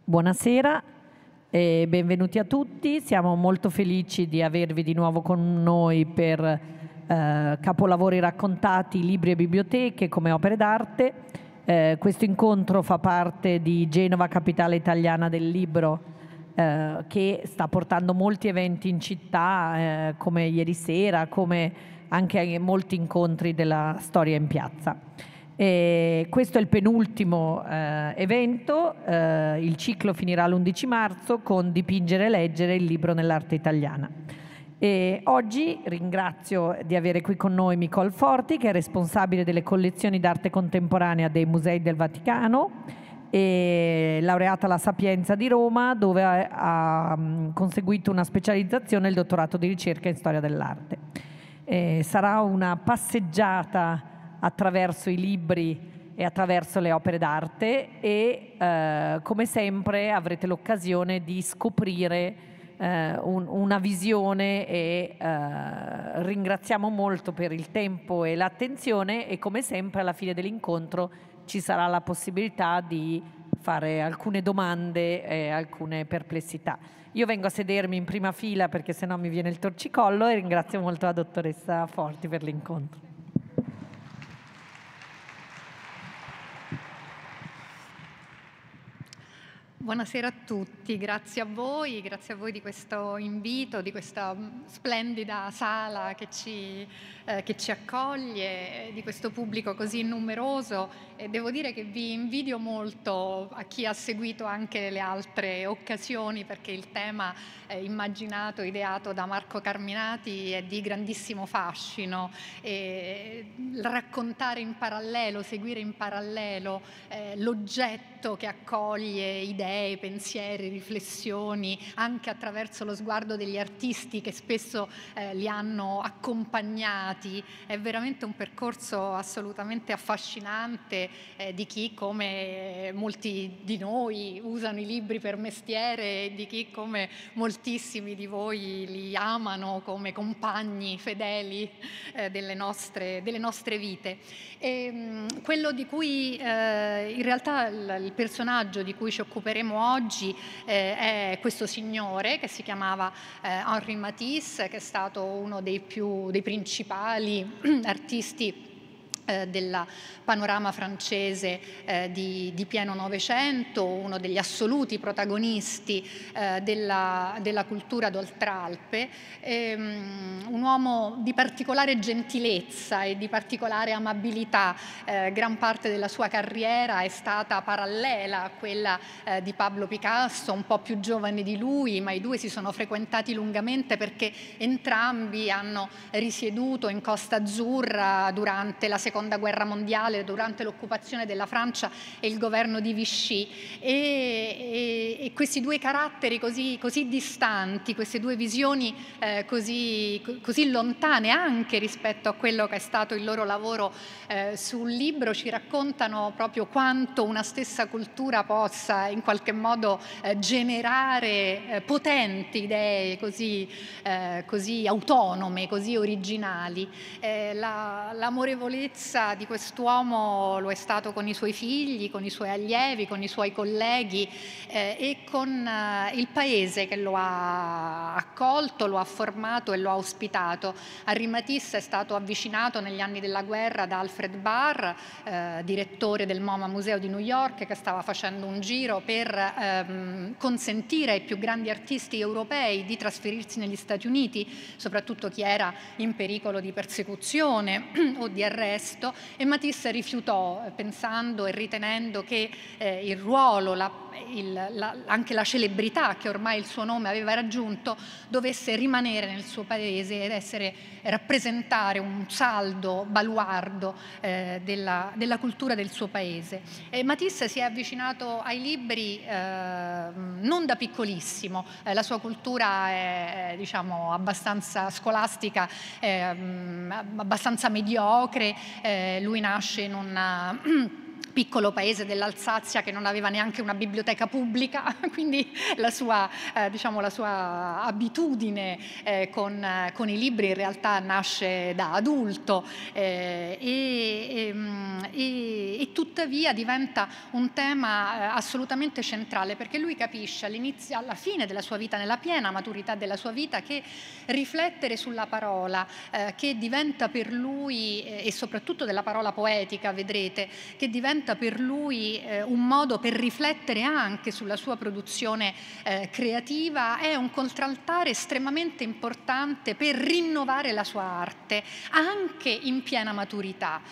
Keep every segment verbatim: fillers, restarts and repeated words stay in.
Buonasera e benvenuti a tutti. Siamo molto felici di avervi di nuovo con noi per eh, Capolavori raccontati, libri e biblioteche come opere d'arte. Eh, questo incontro fa parte di Genova, capitale italiana del libro, eh, che sta portando molti eventi in città, eh, come ieri sera, come anche molti incontri della storia in piazza. E questo è il penultimo eh, evento, eh, il ciclo finirà l'undici marzo con Dipingere e leggere, il libro nell'arte italiana. E oggi ringrazio di avere qui con noi Nicole Forti, che è responsabile delle collezioni d'arte contemporanea dei Musei del Vaticano e laureata alla Sapienza di Roma, dove ha, ha conseguito una specializzazione e il dottorato di ricerca in storia dell'arte. E sarà una passeggiata attraverso i libri e attraverso le opere d'arte e eh, come sempre avrete l'occasione di scoprire eh, un, una visione e eh, ringraziamo molto per il tempo e l'attenzione e come sempre alla fine dell'incontro ci sarà la possibilità di fare alcune domande e alcune perplessità. Io vengo a sedermi in prima fila perché sennò mi viene il torcicollo e ringrazio molto la dottoressa Forti per l'incontro. Buonasera a tutti, grazie a voi, grazie a voi di questo invito, di questa splendida sala che ci, eh, che ci accoglie, di questo pubblico così numeroso. E devo dire che vi invidio molto a chi ha seguito anche le altre occasioni, perché il tema eh, immaginato, ideato da Marco Carminati è di grandissimo fascino. E raccontare in parallelo, seguire in parallelo eh, l'oggetto che accoglie idee, pensieri, riflessioni, anche attraverso lo sguardo degli artisti che spesso eh, li hanno accompagnati. È veramente un percorso assolutamente affascinante eh, di chi, come molti di noi, usano i libri per mestiere e di chi, come moltissimi di voi, li amano come compagni fedeli eh, delle, nostre, delle nostre vite. E, mh, quello di cui eh, in realtà il, il personaggio di cui ci occuperemo oggi eh, è questo signore che si chiamava eh, Henri Matisse, che è stato uno dei, più, dei principali artisti del panorama francese eh, di, di pieno Novecento, uno degli assoluti protagonisti eh, della, della cultura d'Oltralpe, ehm, un uomo di particolare gentilezza e di particolare amabilità. Eh, gran parte della sua carriera è stata parallela a quella eh, di Pablo Picasso, un po' più giovane di lui, ma i due si sono frequentati lungamente perché entrambi hanno risieduto in Costa Azzurra durante la seconda Seconda Guerra Mondiale, durante l'occupazione della Francia e il governo di Vichy, e, e, e questi due caratteri così, così distanti, queste due visioni eh, così, così lontane anche rispetto a quello che è stato il loro lavoro eh, sul libro, ci raccontano proprio quanto una stessa cultura possa in qualche modo eh, generare eh, potenti idee così, eh, così autonome, così originali. Eh, la, l'amorevolezza di quest'uomo lo è stato con i suoi figli, con i suoi allievi, con i suoi colleghi eh, e con eh, il paese che lo ha accolto, lo ha formato e lo ha ospitato. Henri Matisse è stato avvicinato negli anni della guerra da Alfred Barr, eh, direttore del MoMA Museo di New York, che stava facendo un giro per ehm, consentire ai più grandi artisti europei di trasferirsi negli Stati Uniti, soprattutto chi era in pericolo di persecuzione o di arresto. E Matisse rifiutò, pensando e ritenendo che eh, il ruolo, la, il, la, anche la celebrità che ormai il suo nome aveva raggiunto dovesse rimanere nel suo paese ed essere, rappresentare un saldo baluardo eh, della, della cultura del suo paese. E Matisse si è avvicinato ai libri eh, non da piccolissimo, eh, la sua cultura è diciamo abbastanza scolastica, eh, abbastanza mediocre. Eh, lui nasce in una piccolo paese dell'Alsazia che non aveva neanche una biblioteca pubblica, quindi la sua, eh, diciamo, la sua abitudine eh, con, con i libri in realtà nasce da adulto eh, e, e, e e tuttavia diventa un tema eh, assolutamente centrale, perché lui capisce all'inizio, alla fine della sua vita, nella piena maturità della sua vita, che riflettere sulla parola, eh, che diventa per lui, eh, e soprattutto della parola poetica, vedrete, che diventa per lui eh, un modo per riflettere anche sulla sua produzione eh, creativa, è un contraltare estremamente importante per rinnovare la sua arte, anche in piena maturità.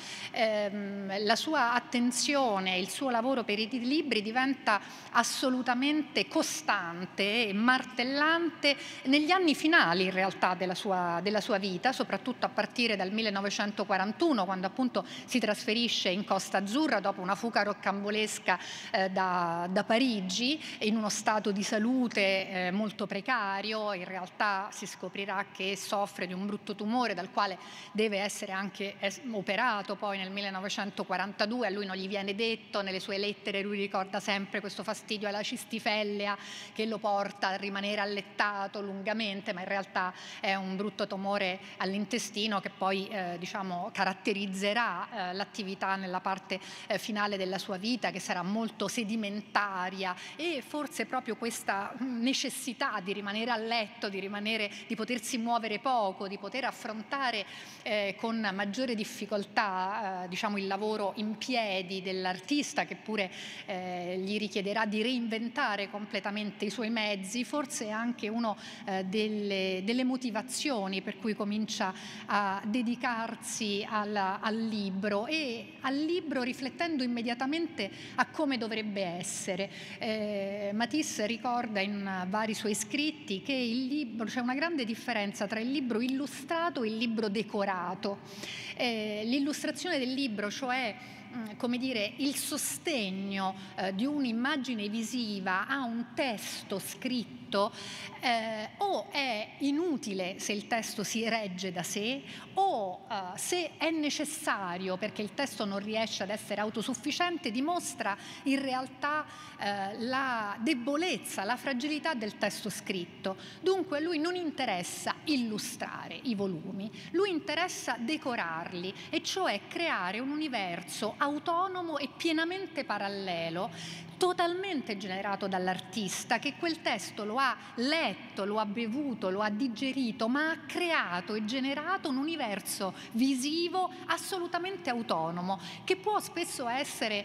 Eh, la sua attenzione, il suo lavoro per i libri diventa assolutamente costante e martellante negli anni finali in realtà della sua, della sua vita, soprattutto a partire dal millenovecentoquarantuno, quando appunto si trasferisce in Costa Azzurra dopo una fuga roccambolesca eh, da, da Parigi, in uno stato di salute eh, molto precario. In realtà si scoprirà che soffre di un brutto tumore dal quale deve essere anche operato poi nel millenovecentoquarantadue. A lui non gli viene detto, nelle sue lettere lui ricorda sempre questo fastidio alla cistifellea che lo porta a rimanere allettato lungamente, ma in realtà è un brutto tumore all'intestino che poi eh, diciamo caratterizzerà eh, l'attività nella parte eh, finale della sua vita, che sarà molto sedimentaria, e forse proprio questa necessità di rimanere a letto, di rimanere, di potersi muovere poco, di poter affrontare eh, con maggiore difficoltà eh, diciamo il lavoro in piedi dell'artista, che pure eh, gli richiederà di reinventare completamente i suoi mezzi, forse è anche una eh, delle, delle motivazioni per cui comincia a dedicarsi alla, al libro, e al libro riflettendo immediatamente a come dovrebbe essere. Eh, Matisse ricorda in vari suoi scritti che il libro, c'è una grande differenza tra il libro illustrato e il libro decorato. Eh, l'illustrazione del libro, cioè come dire, il sostegno eh, di un'immagine visiva a un testo scritto, eh, o è inutile se il testo si regge da sé, o eh, se è necessario perché il testo non riesce ad essere autosufficiente, dimostra in realtà eh, la debolezza, la fragilità del testo scritto. Dunque a lui non interessa illustrare i volumi, lui interessa decorarli, e cioè creare un universo autonomo e pienamente parallelo, totalmente generato dall'artista, che quel testo lo ha letto, lo ha bevuto, lo ha digerito, ma ha creato e generato un universo visivo assolutamente autonomo, che può spesso essere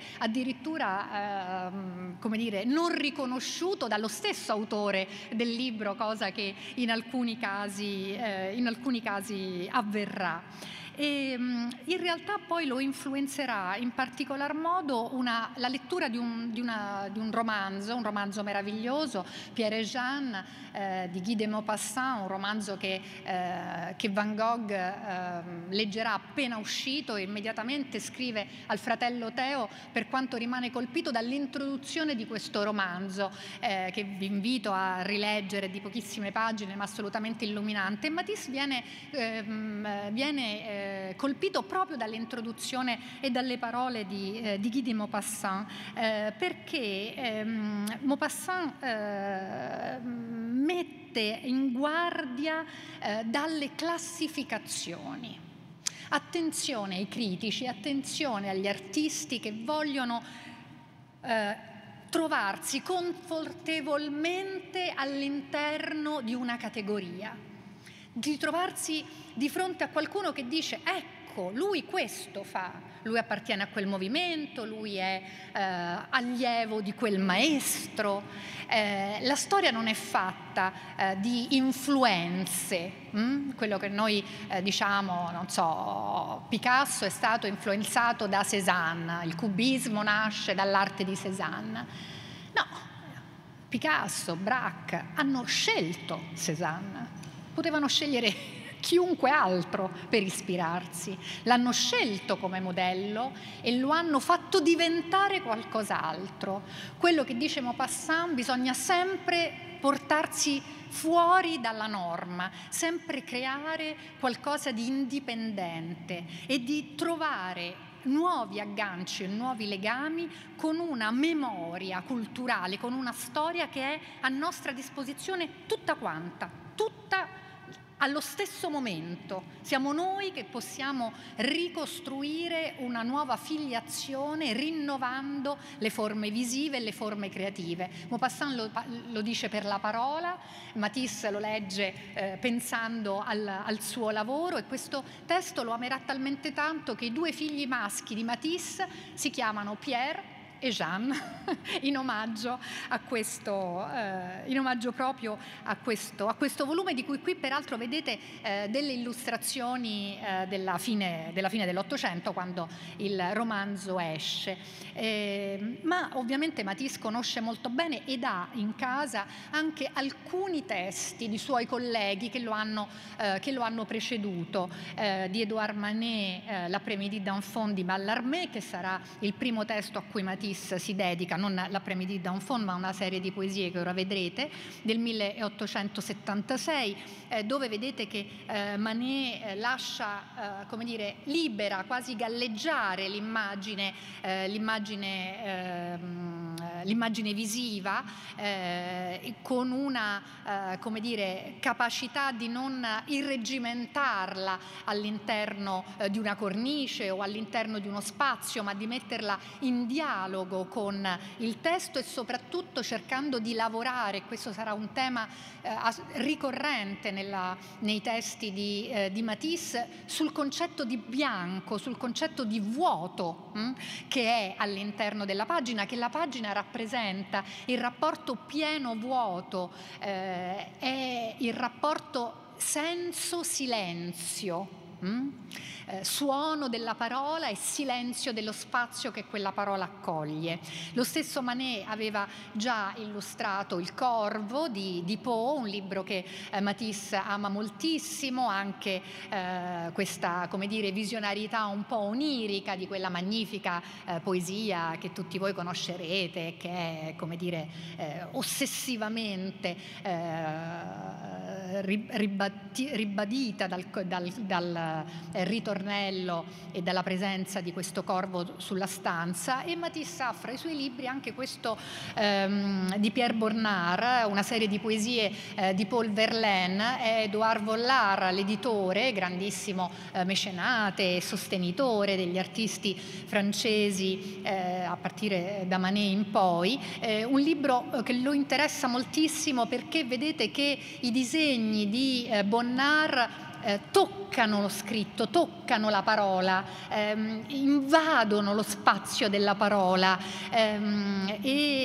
addirittura eh, come dire, non riconosciuto dallo stesso autore del libro, cosa che in alcuni casi, eh, in alcuni casi avverrà. E in realtà poi lo influenzerà in particolar modo una, la lettura di un, di, una, di un romanzo, un romanzo meraviglioso, Pierre et Jeanne, eh, di Guy de Maupassant, un romanzo che, eh, che Van Gogh eh, leggerà appena uscito, e immediatamente scrive al fratello Teo per quanto rimane colpito dall'introduzione di questo romanzo, eh, che vi invito a rileggere, di pochissime pagine ma assolutamente illuminante. E Matisse viene, eh, viene eh, colpito proprio dall'introduzione e dalle parole di, eh, di Guy de Maupassant, eh, perché ehm, Maupassant eh, mette in guardia eh, dalle classificazioni. Attenzione ai critici, attenzione agli artisti che vogliono eh, trovarsi confortevolmente all'interno di una categoria, di trovarsi di fronte a qualcuno che dice: ecco, lui questo fa, lui appartiene a quel movimento, lui è eh, allievo di quel maestro. Eh, la storia non è fatta eh, di influenze, hm? Quello che noi eh, diciamo, non so, Picasso è stato influenzato da Cézanne, il cubismo nasce dall'arte di Cézanne. No, Picasso, Braque hanno scelto Cézanne, potevano scegliere chiunque altro per ispirarsi, l'hanno scelto come modello e lo hanno fatto diventare qualcos'altro. Quello che dice Maupassant: bisogna sempre portarsi fuori dalla norma, sempre creare qualcosa di indipendente e di trovare nuovi agganci e nuovi legami con una memoria culturale, con una storia che è a nostra disposizione tutta quanta, tutta allo stesso momento. Siamo noi che possiamo ricostruire una nuova filiazione rinnovando le forme visive e le forme creative. Maupassant lo, lo dice per la parola, Matisse lo legge eh, pensando al, al suo lavoro, e questo testo lo amerà talmente tanto che i due figli maschi di Matisse si chiamano Pierre e Jeanne, in omaggio a questo, eh, in omaggio proprio a questo, a questo volume, di cui qui peraltro vedete eh, delle illustrazioni eh, della fine, della fine dell'Ottocento, quando il romanzo esce. Eh, ma ovviamente Matisse conosce molto bene ed ha in casa anche alcuni testi di suoi colleghi che lo hanno, eh, che lo hanno preceduto, eh, di Édouard Manet, eh, L'après-midi d'enfant di Mallarmé, che sarà il primo testo a cui Matisse si dedica, non L'après-midi d'enfant ma una serie di poesie che ora vedrete, del milleottocentosettantasei, eh, dove vedete che eh, Manet eh, lascia, eh, come dire, libera, quasi galleggiare l'immagine, eh, l'immagine, eh, l'immagine visiva, eh, con una, eh, come dire, capacità di non irreggimentarla all'interno eh, di una cornice o all'interno di uno spazio, ma di metterla in dialogo con il testo, e soprattutto cercando di lavorare, questo sarà un tema eh, ricorrente nella, nei testi di, eh, di Matisse, sul concetto di bianco, sul concetto di vuoto hm, che è all'interno della pagina, che la pagina rappresenta il rapporto pieno-vuoto, eh, è il rapporto senso-silenzio. Mm? Eh, suono della parola e silenzio dello spazio che quella parola accoglie. Lo stesso Manet aveva già illustrato Il Corvo di, di Poe, un libro che eh, Matisse ama moltissimo, anche eh, questa, come dire, visionarietà un po' onirica di quella magnifica eh, poesia che tutti voi conoscerete, che è, come dire, eh, ossessivamente eh, ribadita dal, dal, dal eh, ritornello e dalla presenza di questo corvo sulla stanza. E Matisse ha fra i suoi libri anche questo ehm, di Pierre Bonnard, una serie di poesie eh, di Paul Verlaine. È Édouard Vollard l'editore, grandissimo eh, mecenate e sostenitore degli artisti francesi eh, a partire da Manet in poi, eh, un libro che lo interessa moltissimo perché vedete che i disegni di eh, Bonnard Eh, toccano lo scritto, toccano la parola, ehm, invadono lo spazio della parola ehm,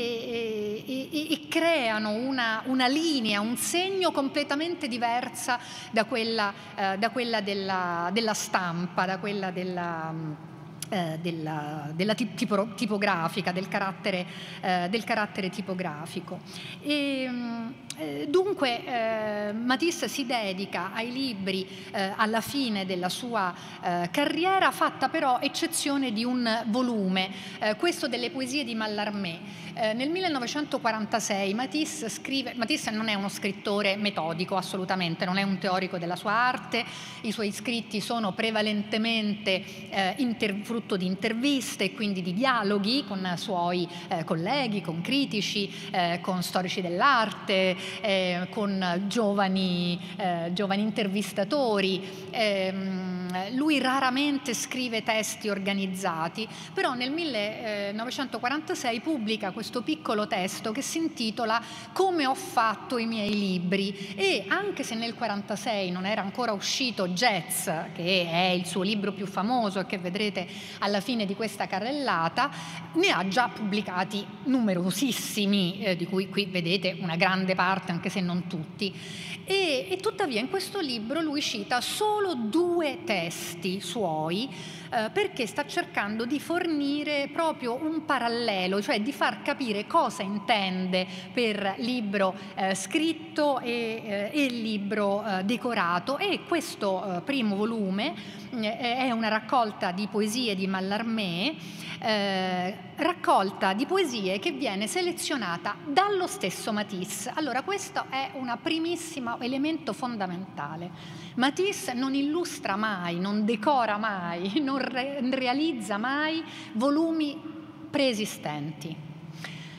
e, e, e creano una, una linea, un segno completamente diversa da quella, eh, da quella della, della stampa, da quella della... Eh, della, della tipo, tipografica, del carattere, eh, del carattere tipografico. E, eh, dunque eh, Matisse si dedica ai libri eh, alla fine della sua eh, carriera, fatta però eccezione di un volume, eh, questo delle poesie di Mallarmé. Eh, nel millenovecentoquarantasei Matisse scrive, Matisse non è uno scrittore metodico assolutamente, non è un teorico della sua arte, i suoi scritti sono prevalentemente eh, inter, frutto di interviste e quindi di dialoghi con suoi eh, colleghi, con critici, eh, con storici dell'arte, eh, con giovani, eh, giovani intervistatori. Eh, lui raramente scrive testi organizzati, però nel millenovecentoquarantasei pubblica questo piccolo testo che si intitola Come ho fatto i miei libri, e anche se nel quarantasei non era ancora uscito Jazz, che è il suo libro più famoso e che vedrete alla fine di questa carrellata, ne ha già pubblicati numerosissimi, eh, di cui qui vedete una grande parte, anche se non tutti. E, e tuttavia in questo libro lui cita solo due testi suoi, eh, perché sta cercando di fornire proprio un parallelo, cioè di far capire cosa intende per libro eh, scritto e, eh, e libro eh, decorato. E questo eh, primo volume eh, è una raccolta di poesie di Mallarmé, Eh, raccolta di poesie che viene selezionata dallo stesso Matisse. Allora, questo è un primissimo elemento fondamentale. Matisse non illustra mai, non decora mai, non re- realizza mai volumi preesistenti.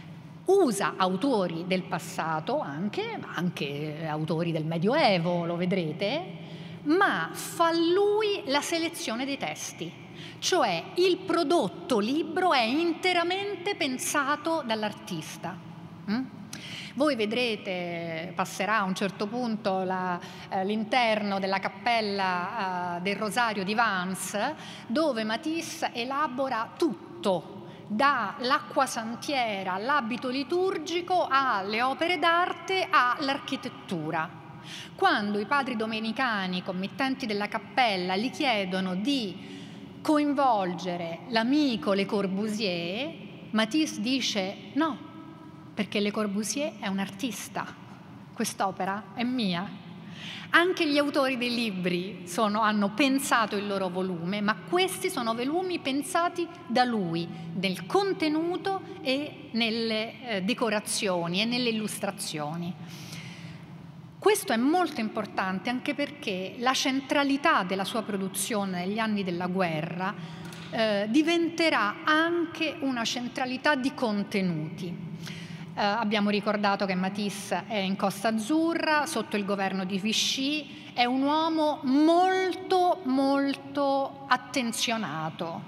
usa autori del passato, anche, anche autori del Medioevo, lo vedrete, ma fa lui la selezione dei testi, cioè il prodotto libro è interamente pensato dall'artista. Mm? Voi vedrete, passerà a un certo punto eh, l'interno della cappella eh, del Rosario di Vence, dove Matisse elabora tutto, dall'acquasantiera all'abito liturgico, alle opere d'arte, all'architettura. Quando i padri domenicani, committenti della cappella, gli chiedono di coinvolgere l'amico Le Corbusier, Matisse dice no, perché Le Corbusier è un artista, quest'opera è mia. Anche gli autori dei libri sono, hanno pensato il loro volume, ma questi sono volumi pensati da lui, nel contenuto e nelle eh, decorazioni e nelle illustrazioni. Questo è molto importante anche perché la centralità della sua produzione negli anni della guerra eh, diventerà anche una centralità di contenuti. Uh, abbiamo ricordato che Matisse è in Costa Azzurra, sotto il governo di Vichy, è un uomo molto, molto attenzionato.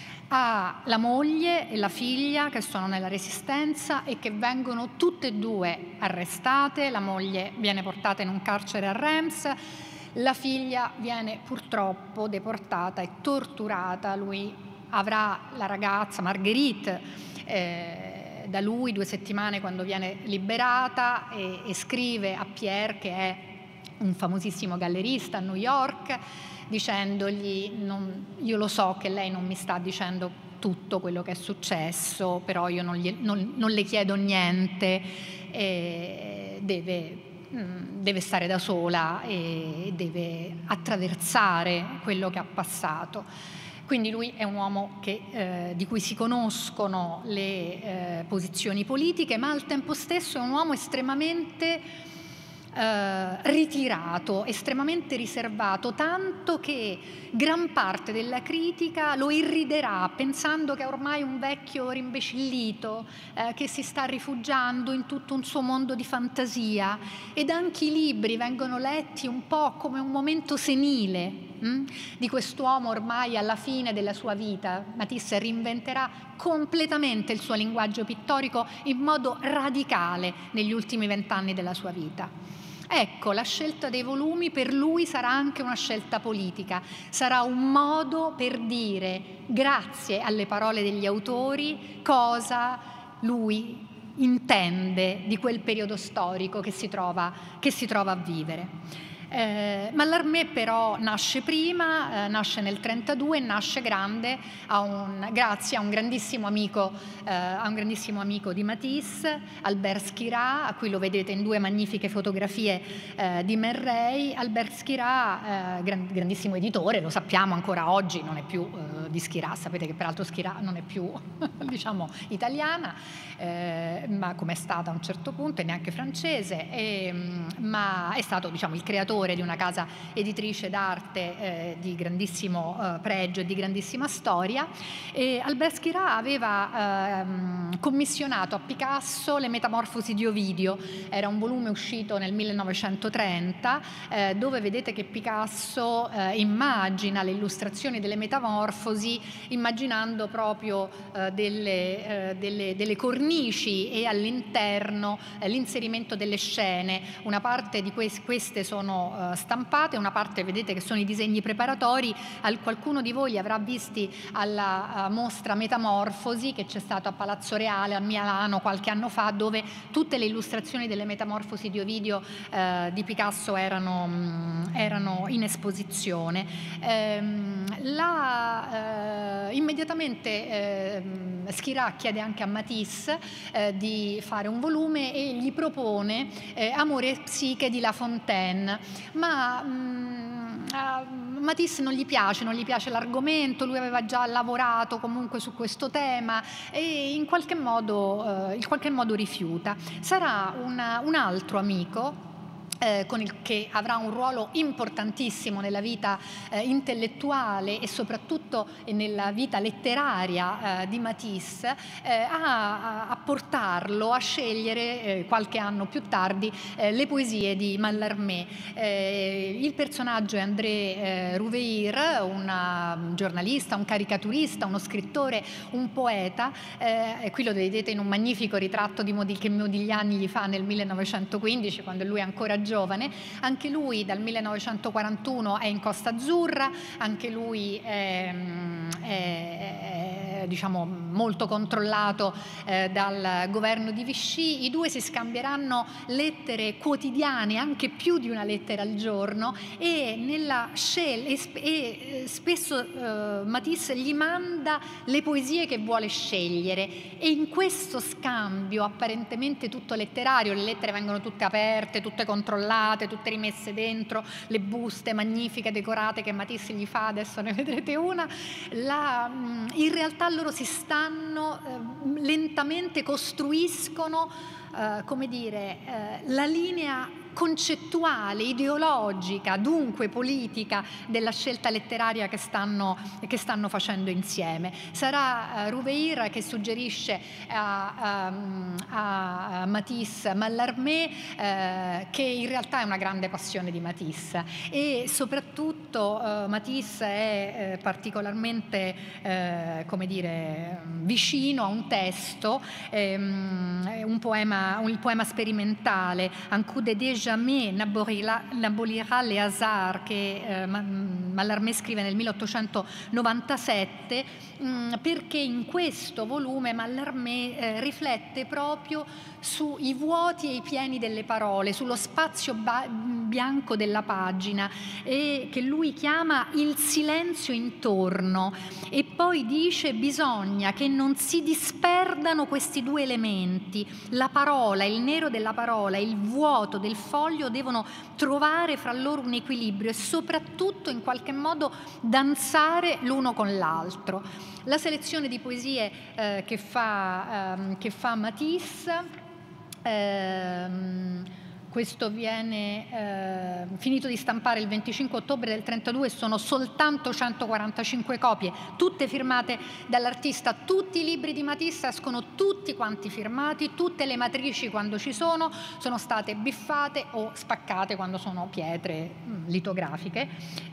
Ha la moglie e la figlia che sono nella Resistenza e che vengono tutte e due arrestate. La moglie viene portata in un carcere a Reims, la figlia viene purtroppo deportata e torturata. Lui avrà la ragazza Marguerite, eh, da lui due settimane quando viene liberata e, e scrive a Pierre, che è un famosissimo gallerista a New York, dicendogli non, io lo so che lei non mi sta dicendo tutto quello che è successo, però io non, gli, non, non le chiedo niente, e deve, deve stare da sola e deve attraversare quello che ha passato. Quindi lui è un uomo che, eh, di cui si conoscono le eh, posizioni politiche, ma al tempo stesso è un uomo estremamente eh, ritirato, estremamente riservato, tanto che gran parte della critica lo irriderà pensando che è ormai un vecchio rimbecillito eh, che si sta rifugiando in tutto un suo mondo di fantasia, ed anche i libri vengono letti un po' come un momento senile di quest'uomo ormai alla fine della sua vita. Matisse reinventerà completamente il suo linguaggio pittorico in modo radicale negli ultimi vent'anni della sua vita. Ecco, la scelta dei volumi per lui sarà anche una scelta politica, sarà un modo per dire, grazie alle parole degli autori, cosa lui intende di quel periodo storico che si trova, che si trova a vivere. Eh, Mallarmé però nasce prima, eh, nasce nel trentadue e nasce grande a un, grazie a un grandissimo amico, eh, a un grandissimo amico di Matisse, Albert Schirà, a cui lo vedete in due magnifiche fotografie eh, di Man Ray. Albert Schirà, eh, gran, grandissimo editore, lo sappiamo ancora oggi, non è più eh, di Schirà, sapete che peraltro Schirà non è più diciamo italiana, eh, ma come è stata a un certo punto, e neanche francese, e, ma è stato diciamo il creatore di una casa editrice d'arte eh, di grandissimo eh, pregio e di grandissima storia. E Albert Schirà aveva ehm, commissionato a Picasso le Metamorfosi di Ovidio, era un volume uscito nel millenovecentotrenta eh, dove vedete che Picasso eh, immagina le illustrazioni delle Metamorfosi immaginando proprio eh, delle, eh, delle, delle cornici e all'interno eh, l'inserimento delle scene. Una parte di queste, queste sono stampate, una parte vedete che sono i disegni preparatori. Qualcuno di voi li avrà visti alla mostra Metamorfosi che c'è stata a Palazzo Reale a Milano qualche anno fa, dove tutte le illustrazioni delle Metamorfosi di Ovidio eh, di Picasso erano, erano in esposizione. Ehm, la, eh, immediatamente eh, Schirà chiede anche a Matisse eh, di fare un volume e gli propone eh, Amore e Psiche di La Fontaine, ma mh, a Matisse non gli piace, non gli piace l'argomento, lui aveva già lavorato comunque su questo tema e in qualche modo, eh, in qualche modo rifiuta. Sarà una, un altro amico, Eh, con il, che avrà un ruolo importantissimo nella vita eh, intellettuale e soprattutto nella vita letteraria eh, di Matisse, eh, a, a portarlo a scegliere eh, qualche anno più tardi eh, le poesie di Mallarmé. Eh, il personaggio è André eh, Rouveir, un giornalista, un caricaturista, uno scrittore, un poeta, eh, e qui lo vedete in un magnifico ritratto di Modi, che Modigliani gli fa nel millenovecentoquindici, quando lui è ancora giovane. Anche lui dal millenovecentoquarantuno è in Costa Azzurra, anche lui è, è, è diciamo, molto controllato eh, dal governo di Vichy. I due si scambieranno lettere quotidiane, anche più di una lettera al giorno, e, nella scel- e, sp- e spesso eh, Matisse gli manda le poesie che vuole scegliere, e in questo scambio apparentemente tutto letterario, le lettere vengono tutte aperte, tutte controllate, tutte rimesse dentro, le buste magnifiche decorate che Matisse gli fa, adesso ne vedrete una, la, in realtà loro si stanno eh, lentamente costruiscono eh, come dire eh, la linea concettuale, ideologica, dunque politica, della scelta letteraria che stanno, che stanno facendo insieme. Sarà uh, Rouveir che suggerisce a, a, a Matisse Mallarmé, eh, che in realtà è una grande passione di Matisse, e soprattutto uh, Matisse è eh, particolarmente eh, come dire, vicino a un testo, ehm, un poema, un, il poema sperimentale Un coup de déj jamais n'abolirà le hasard, che eh, Mallarmé scrive nel milleottocentonovantasette, mh, perché in questo volume Mallarmé eh, riflette proprio sui vuoti e i pieni delle parole, sullo spazio bianco della pagina, e che lui chiama il silenzio intorno, e poi dice: bisogna che non si disperdano questi due elementi, la parola, il nero della parola, il vuoto del foglio devono trovare fra loro un equilibrio e soprattutto in qualche modo danzare l'uno con l'altro. La selezione di poesie eh, che, fa, eh, che fa Matisse, ehm, questo viene eh, finito di stampare il venticinque ottobre del trentadue, sono soltanto centoquarantacinque copie, tutte firmate dall'artista. Tutti i libri di Matisse escono tutti quanti firmati, tutte le matrici, quando ci sono, sono state biffate o spaccate quando sono pietre mh, litografiche,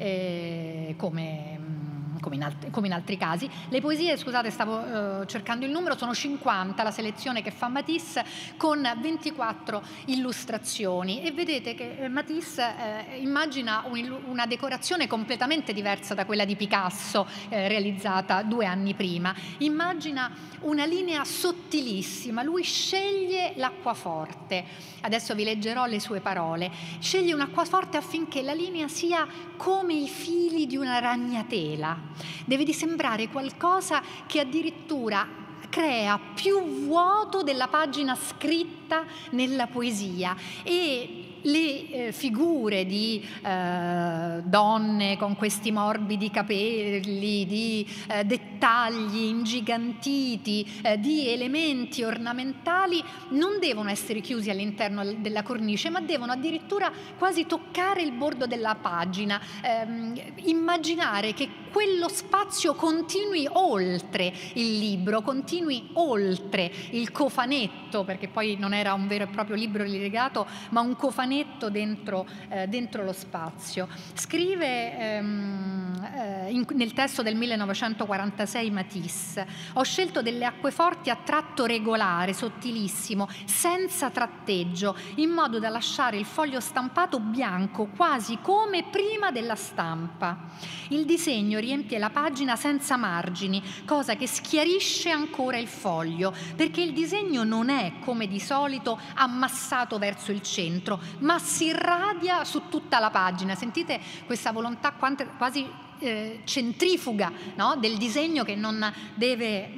eh, come... Come in, altri, come in altri casi. Le poesie, scusate, stavo eh, cercando il numero, sono cinquanta la selezione che fa Matisse, con ventiquattro illustrazioni, e vedete che Matisse eh, immagina un, una decorazione completamente diversa da quella di Picasso, eh, realizzata due anni prima. Immagina una linea sottilissima, lui sceglie l'acquaforte, adesso vi leggerò le sue parole, sceglie un acquaforte affinché la linea sia come i fili di una ragnatela. Deve sembrare qualcosa che addirittura crea più vuoto della pagina scritta nella poesia, e le eh, figure di eh, donne con questi morbidi capelli, di eh, dettagli ingigantiti, eh, di elementi ornamentali non devono essere chiusi all'interno della cornice, ma devono addirittura quasi toccare il bordo della pagina, ehm, immaginare che quello spazio continui oltre il libro, continui oltre il cofanetto, perché poi non era un vero e proprio libro rilegato, ma un cofanetto dentro, eh, dentro lo spazio. Scrive ehm, eh, in, nel testo del millenovecentoquarantasei Matisse: ho scelto delle acqueforti a tratto regolare, sottilissimo, senza tratteggio, in modo da lasciare il foglio stampato bianco, quasi come prima della stampa. Il disegno riempie la pagina senza margini, cosa che schiarisce ancora il foglio, perché il disegno non è, come di solito, ammassato verso il centro, ma si irradia su tutta la pagina. Sentite questa volontà quasi eh, centrifuga, no? Del disegno, che non deve mh,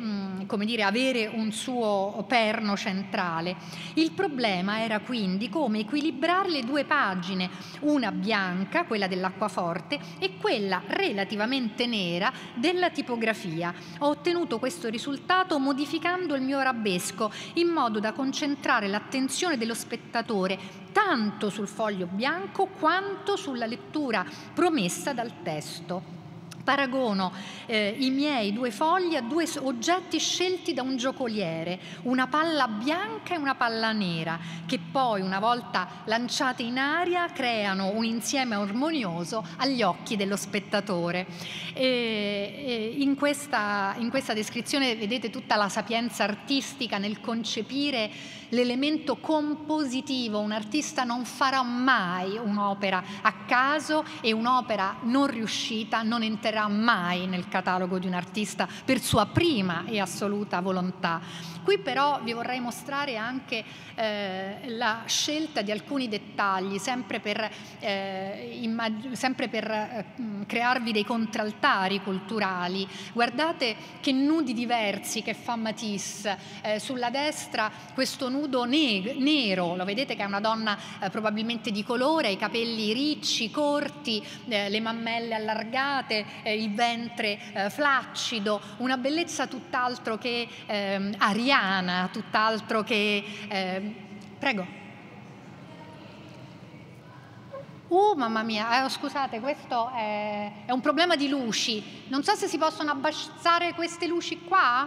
come dire, avere un suo perno centrale. Il problema era quindi come equilibrare le due pagine, una bianca, quella dell'acquaforte, e quella relativamente nera della tipografia. Ho ottenuto questo risultato modificando il mio arabesco in modo da concentrare l'attenzione dello spettatore tanto sul foglio bianco quanto sulla lettura promessa dal testo. Paragono eh, i miei due fogli a due oggetti scelti da un giocoliere, una palla bianca e una palla nera, che poi, una volta lanciate in aria, creano un insieme armonioso agli occhi dello spettatore. E, e in, questa, in questa descrizione vedete tutta la sapienza artistica nel concepire l'elemento compositivo. Un artista non farà mai un'opera a caso, e un'opera non riuscita non entrerà mai nel catalogo di un artista per sua prima e assoluta volontà. Qui però vi vorrei mostrare anche eh, la scelta di alcuni dettagli, sempre per, eh, sempre per eh, crearvi dei contraltari culturali. Guardate che nudi diversi che fa Matisse. Eh, sulla destra questo nudo ne nero, lo vedete che è una donna eh, probabilmente di colore, i capelli ricci, corti, eh, le mammelle allargate, eh, il ventre eh, flaccido, una bellezza tutt'altro che eh, ariana, tutt'altro che... Eh, prego. Uh, mamma mia, eh, scusate, questo è, è un problema di luci. Non so se si possono abbassare queste luci qua.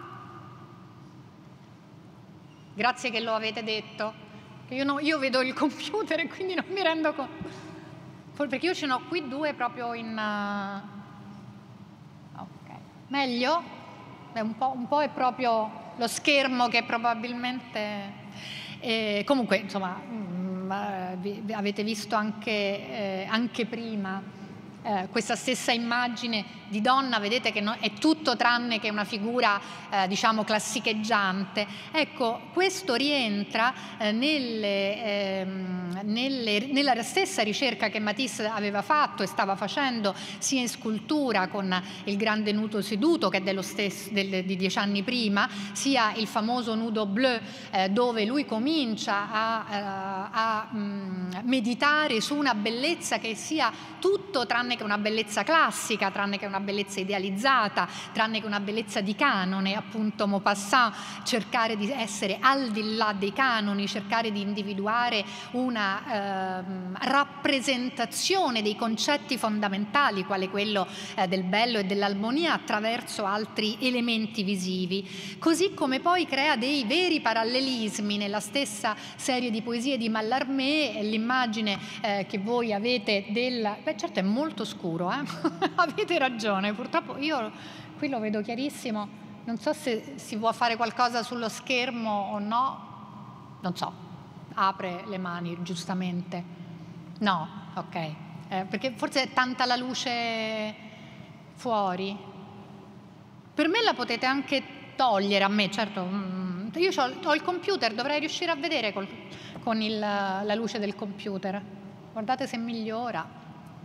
Grazie che lo avete detto. Io, no, io vedo il computer e quindi non mi rendo conto. Perché io ce n'ho qui due proprio in... Uh... Ok. Meglio? Beh, un po', un po' è proprio lo schermo che probabilmente... Eh, comunque, insomma, mh, vi, avete visto anche, eh, anche prima eh, questa stessa immagine di donna, vedete che no, è tutto tranne che una figura eh, diciamo classicheggiante. Ecco, questo rientra eh, nelle, eh, nelle, nella stessa ricerca che Matisse aveva fatto e stava facendo sia in scultura con il grande nudo seduto, che è dello stesso, del, di dieci anni prima, sia il famoso nudo bleu, eh, dove lui comincia a, eh, a mh, meditare su una bellezza che sia tutto tranne che una bellezza classica, tranne che una bellezza idealizzata, tranne che una bellezza di canone, appunto Maupassant, cercare di essere al di là dei canoni, cercare di individuare una eh, rappresentazione dei concetti fondamentali, quale quello eh, del bello e dell'armonia, attraverso altri elementi visivi. Così come poi crea dei veri parallelismi nella stessa serie di poesie di Mallarmé. L'immagine eh, che voi avete del... Beh, certo è molto scuro, eh? Avete ragione. Purtroppo io qui lo vedo chiarissimo, non so se si può fare qualcosa sullo schermo o no, non so, apre le mani giustamente, no, ok, eh, perché forse è tanta la luce fuori. Per me la potete anche togliere, a me certo, mm, io ho, ho il computer, dovrei riuscire a vedere col, con il, la luce del computer, guardate se migliora.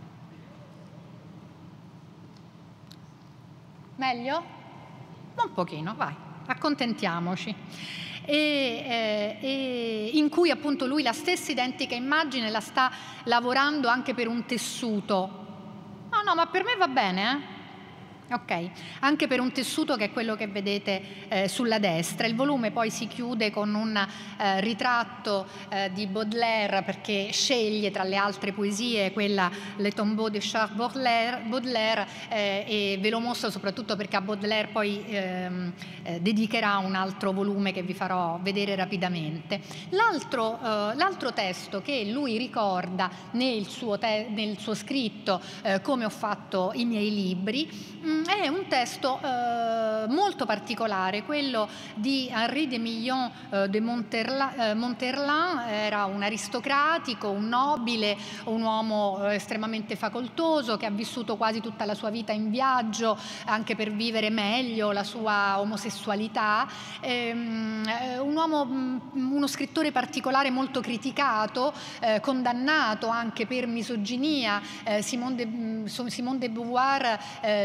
Meglio? Un pochino, vai, accontentiamoci. E, eh, e in cui appunto lui la stessa identica immagine la sta lavorando anche per un tessuto. No, no, ma per me va bene, eh? Ok, anche per un tessuto che è quello che vedete eh, sulla destra. Il volume poi si chiude con un eh, ritratto eh, di Baudelaire, perché sceglie tra le altre poesie quella Le tombeau de Charles Baudelaire, Baudelaire eh, e ve lo mostro soprattutto perché a Baudelaire poi ehm, eh, dedicherà un altro volume che vi farò vedere rapidamente. L'altro, eh, l'altro testo che lui ricorda nel suo, te nel suo scritto eh, Come ho fatto i miei libri, è un testo eh, molto particolare, quello di Henri de Millon eh, de Monterla, eh, Monterland. Era un aristocratico, un nobile, un uomo eh, estremamente facoltoso che ha vissuto quasi tutta la sua vita in viaggio anche per vivere meglio la sua omosessualità. Ehm, un uomo, uno scrittore particolare molto criticato, eh, condannato anche per misoginia. Eh, Simone de, Simone de Beauvoir eh, lo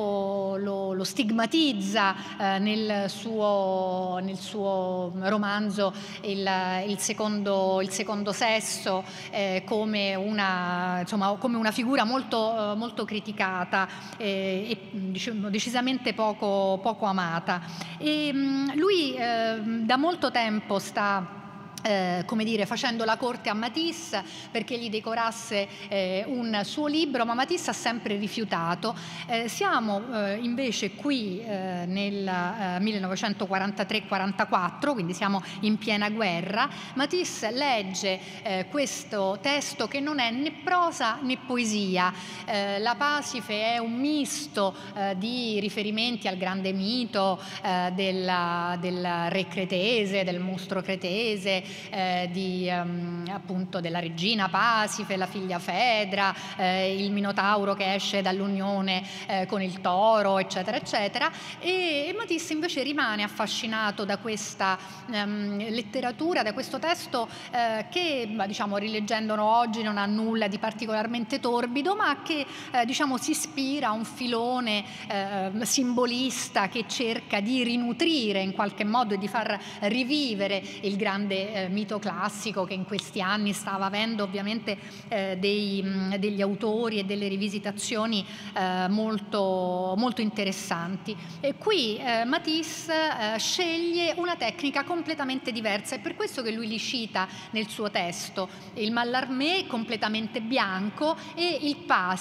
lo, lo, lo stigmatizza eh, nel, suo, nel suo romanzo Il, il, secondo, il secondo sesso eh, come, una, insomma, come una figura molto, molto criticata eh, e diciamo, decisamente poco, poco amata. E, mh, lui eh, da molto tempo sta Eh, come dire, facendo la corte a Matisse perché gli decorasse eh, un suo libro, ma Matisse ha sempre rifiutato. Eh, siamo eh, invece qui eh, nel eh, millenovecentoquarantatré quarantaquattro, quindi siamo in piena guerra. Matisse legge eh, questo testo che non è né prosa né poesia. Eh, la Pasife è un misto eh, di riferimenti al grande mito eh, della, del re cretese, del mostro cretese, Eh, di, um, appunto della regina Pasife, la figlia Fedra, eh, il Minotauro che esce dall'unione eh, con il toro, eccetera, eccetera. E, e Matisse invece rimane affascinato da questa um, letteratura, da questo testo eh, che, diciamo, rileggendolo oggi non ha nulla di particolarmente torbido, ma che eh, diciamo, si ispira a un filone eh, simbolista che cerca di rinutrire in qualche modo e di far rivivere il grande eh, mito classico che in questi anni stava avendo ovviamente eh, dei, mh, degli autori e delle rivisitazioni eh, molto, molto interessanti. E qui eh, Matisse eh, sceglie una tecnica completamente diversa, è per questo che lui li cita nel suo testo: il Mallarmé completamente bianco e il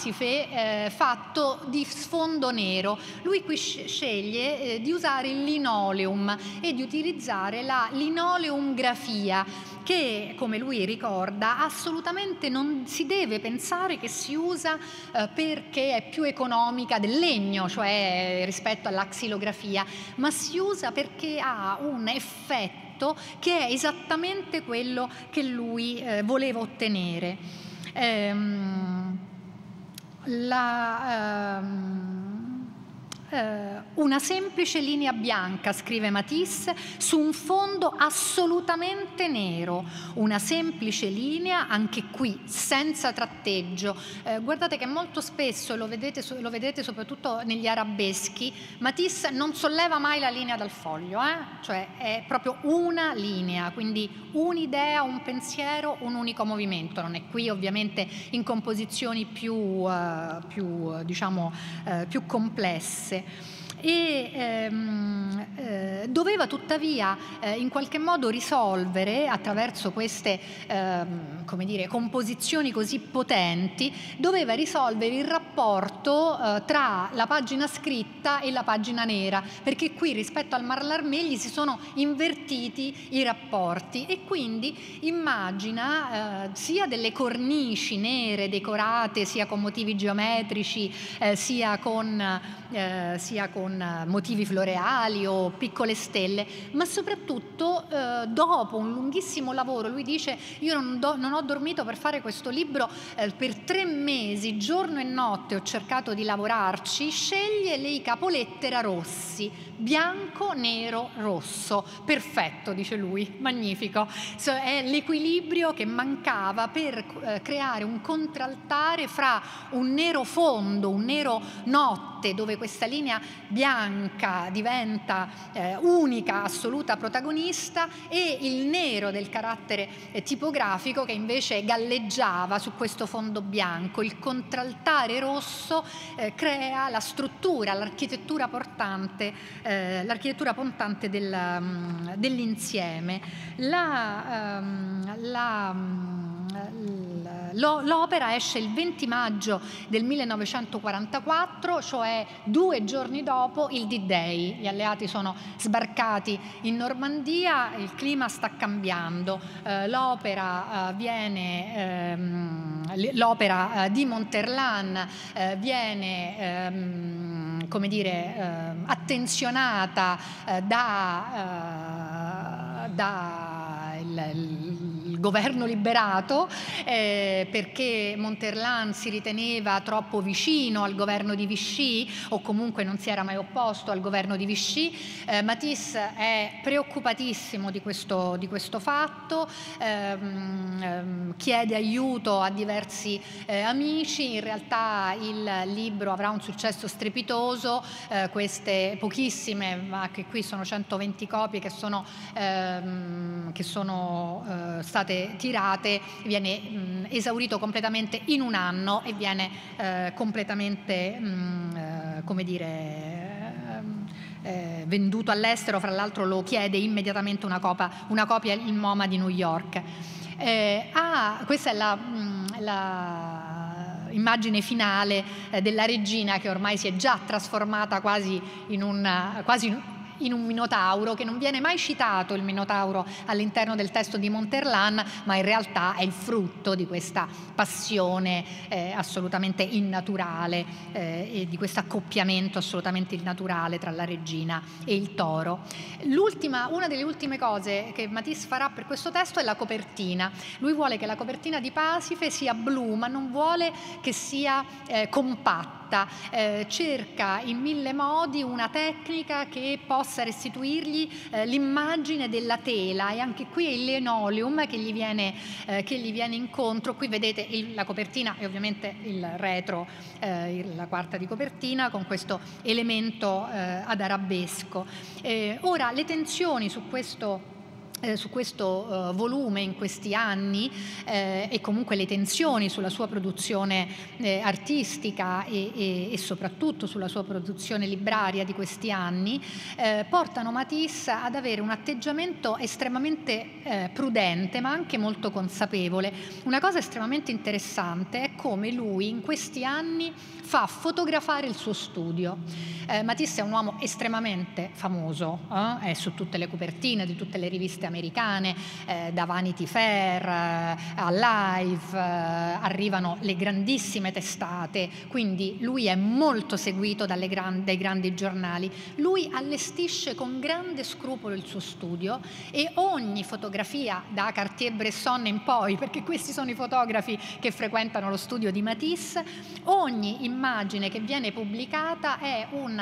Pasife eh, fatto di sfondo nero. Lui qui sceglie eh, di usare il linoleum e di utilizzare la linoleumgrafia, che, come lui ricorda, assolutamente non si deve pensare che si usa eh, perché è più economica del legno, cioè rispetto alla xilografia, ma si usa perché ha un effetto che è esattamente quello che lui eh, voleva ottenere. Ehm, la... Ehm, una semplice linea bianca, scrive Matisse, su un fondo assolutamente nero, una semplice linea, anche qui senza tratteggio. Eh, guardate che molto spesso, lo vedete, lo vedete soprattutto negli arabeschi, Matisse non solleva mai la linea dal foglio, eh? Cioè è proprio una linea, quindi un'idea, un pensiero, un unico movimento. Non è qui ovviamente in composizioni più, uh, più diciamo, uh, più complesse. E ehm, eh, doveva tuttavia eh, in qualche modo risolvere, attraverso queste ehm, come dire, composizioni così potenti, doveva risolvere il rapporto eh, tra la pagina scritta e la pagina nera, perché qui rispetto al Mallarmé gli si sono invertiti i rapporti, e quindi immagina eh, sia delle cornici nere decorate sia con motivi geometrici eh, sia con, eh, sia con motivi floreali o piccole stelle, ma soprattutto eh, dopo un lunghissimo lavoro. Lui dice: io non, do, non ho dormito per fare questo libro eh, per tre mesi, giorno e notte ho cercato di lavorarci. Sceglie i capolettera rossi, bianco, nero, rosso. Perfetto, dice lui, magnifico. So, è l'equilibrio che mancava per eh, creare un contraltare fra un nero fondo, un nero notte, dove questa linea bianca diventa eh, unica, assoluta protagonista, e il nero del carattere eh, tipografico che invece galleggiava su questo fondo bianco. Il contraltare rosso eh, crea la struttura, l'architettura portante, eh, l'architettura portante del, um, dell'insieme. La, um, la um, L'opera esce il venti maggio del millenovecentoquarantaquattro, cioè due giorni dopo il D-Day. Gli alleati sono sbarcati in Normandia, il clima sta cambiando. Eh, l'opera eh, viene ehm, l'opera eh, di Monterland eh, viene ehm, come dire eh, attenzionata eh, da, eh, da il, il governo liberato, eh, perché Monterland si riteneva troppo vicino al governo di Vichy, o comunque non si era mai opposto al governo di Vichy. eh, Matisse è preoccupatissimo di questo, di questo fatto, ehm, ehm, chiede aiuto a diversi eh, amici. In realtà il libro avrà un successo strepitoso, eh, queste pochissime, ma che qui sono centoventi copie che sono, ehm, che sono eh, state tirate, viene mh, esaurito completamente in un anno e viene eh, completamente, mh, eh, come dire, eh, venduto all'estero. Fra l'altro lo chiede immediatamente una, copa, una copia il MoMA di New York. Eh, ah, questa è la, mh, la immagine finale eh, della regina, che ormai si è già trasformata quasi in un, quasi in un minotauro, che non viene mai citato il minotauro all'interno del testo di Monterland, ma in realtà è il frutto di questa passione eh, assolutamente innaturale eh, e di questo accoppiamento assolutamente innaturale tra la regina e il toro. L'ultima, una delle ultime cose che Matisse farà per questo testo è la copertina. Lui vuole che la copertina di Pasife sia blu, ma non vuole che sia eh, compatta. Eh, cerca in mille modi una tecnica che possa restituirgli eh, l'immagine della tela, e anche qui è il linoleum che gli viene, eh, che gli viene incontro. Qui vedete il, la copertina e ovviamente il retro, eh, la quarta di copertina, con questo elemento eh, ad arabesco. Eh, ora, le tensioni su questo Eh, su questo uh, volume in questi anni eh, e comunque le tensioni sulla sua produzione eh, artistica e, e, e soprattutto sulla sua produzione libraria di questi anni eh, portano Matisse ad avere un atteggiamento estremamente eh, prudente, ma anche molto consapevole. Una cosa estremamente interessante è come lui in questi anni fa fotografare il suo studio. Eh, Matisse è un uomo estremamente famoso, eh? È su tutte le copertine di tutte le riviste americane, eh, da Vanity Fair eh, a Live, eh, arrivano le grandissime testate, quindi lui è molto seguito dalle gran, dai grandi giornali. Lui allestisce con grande scrupolo il suo studio e ogni fotografia, da Cartier-Bresson in poi, perché questi sono i fotografi che frequentano lo studio di Matisse, ogni immagine che viene pubblicata è un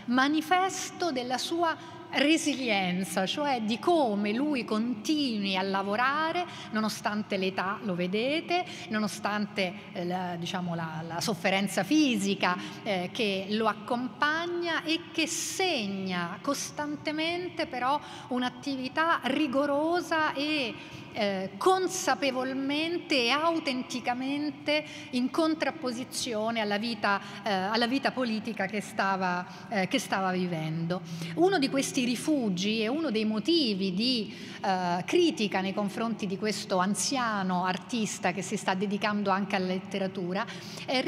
manifesto della sua resilienza, cioè di come lui continui a lavorare nonostante l'età, lo vedete, nonostante eh, la, diciamo, la, la sofferenza fisica eh, che lo accompagna e che segna costantemente però un'attività rigorosa e Eh, consapevolmente e autenticamente in contrapposizione alla vita, eh, alla vita politica che stava, eh, che stava vivendo. Uno di questi rifugi e uno dei motivi di eh, critica nei confronti di questo anziano artista che si sta dedicando anche alla letteratura è,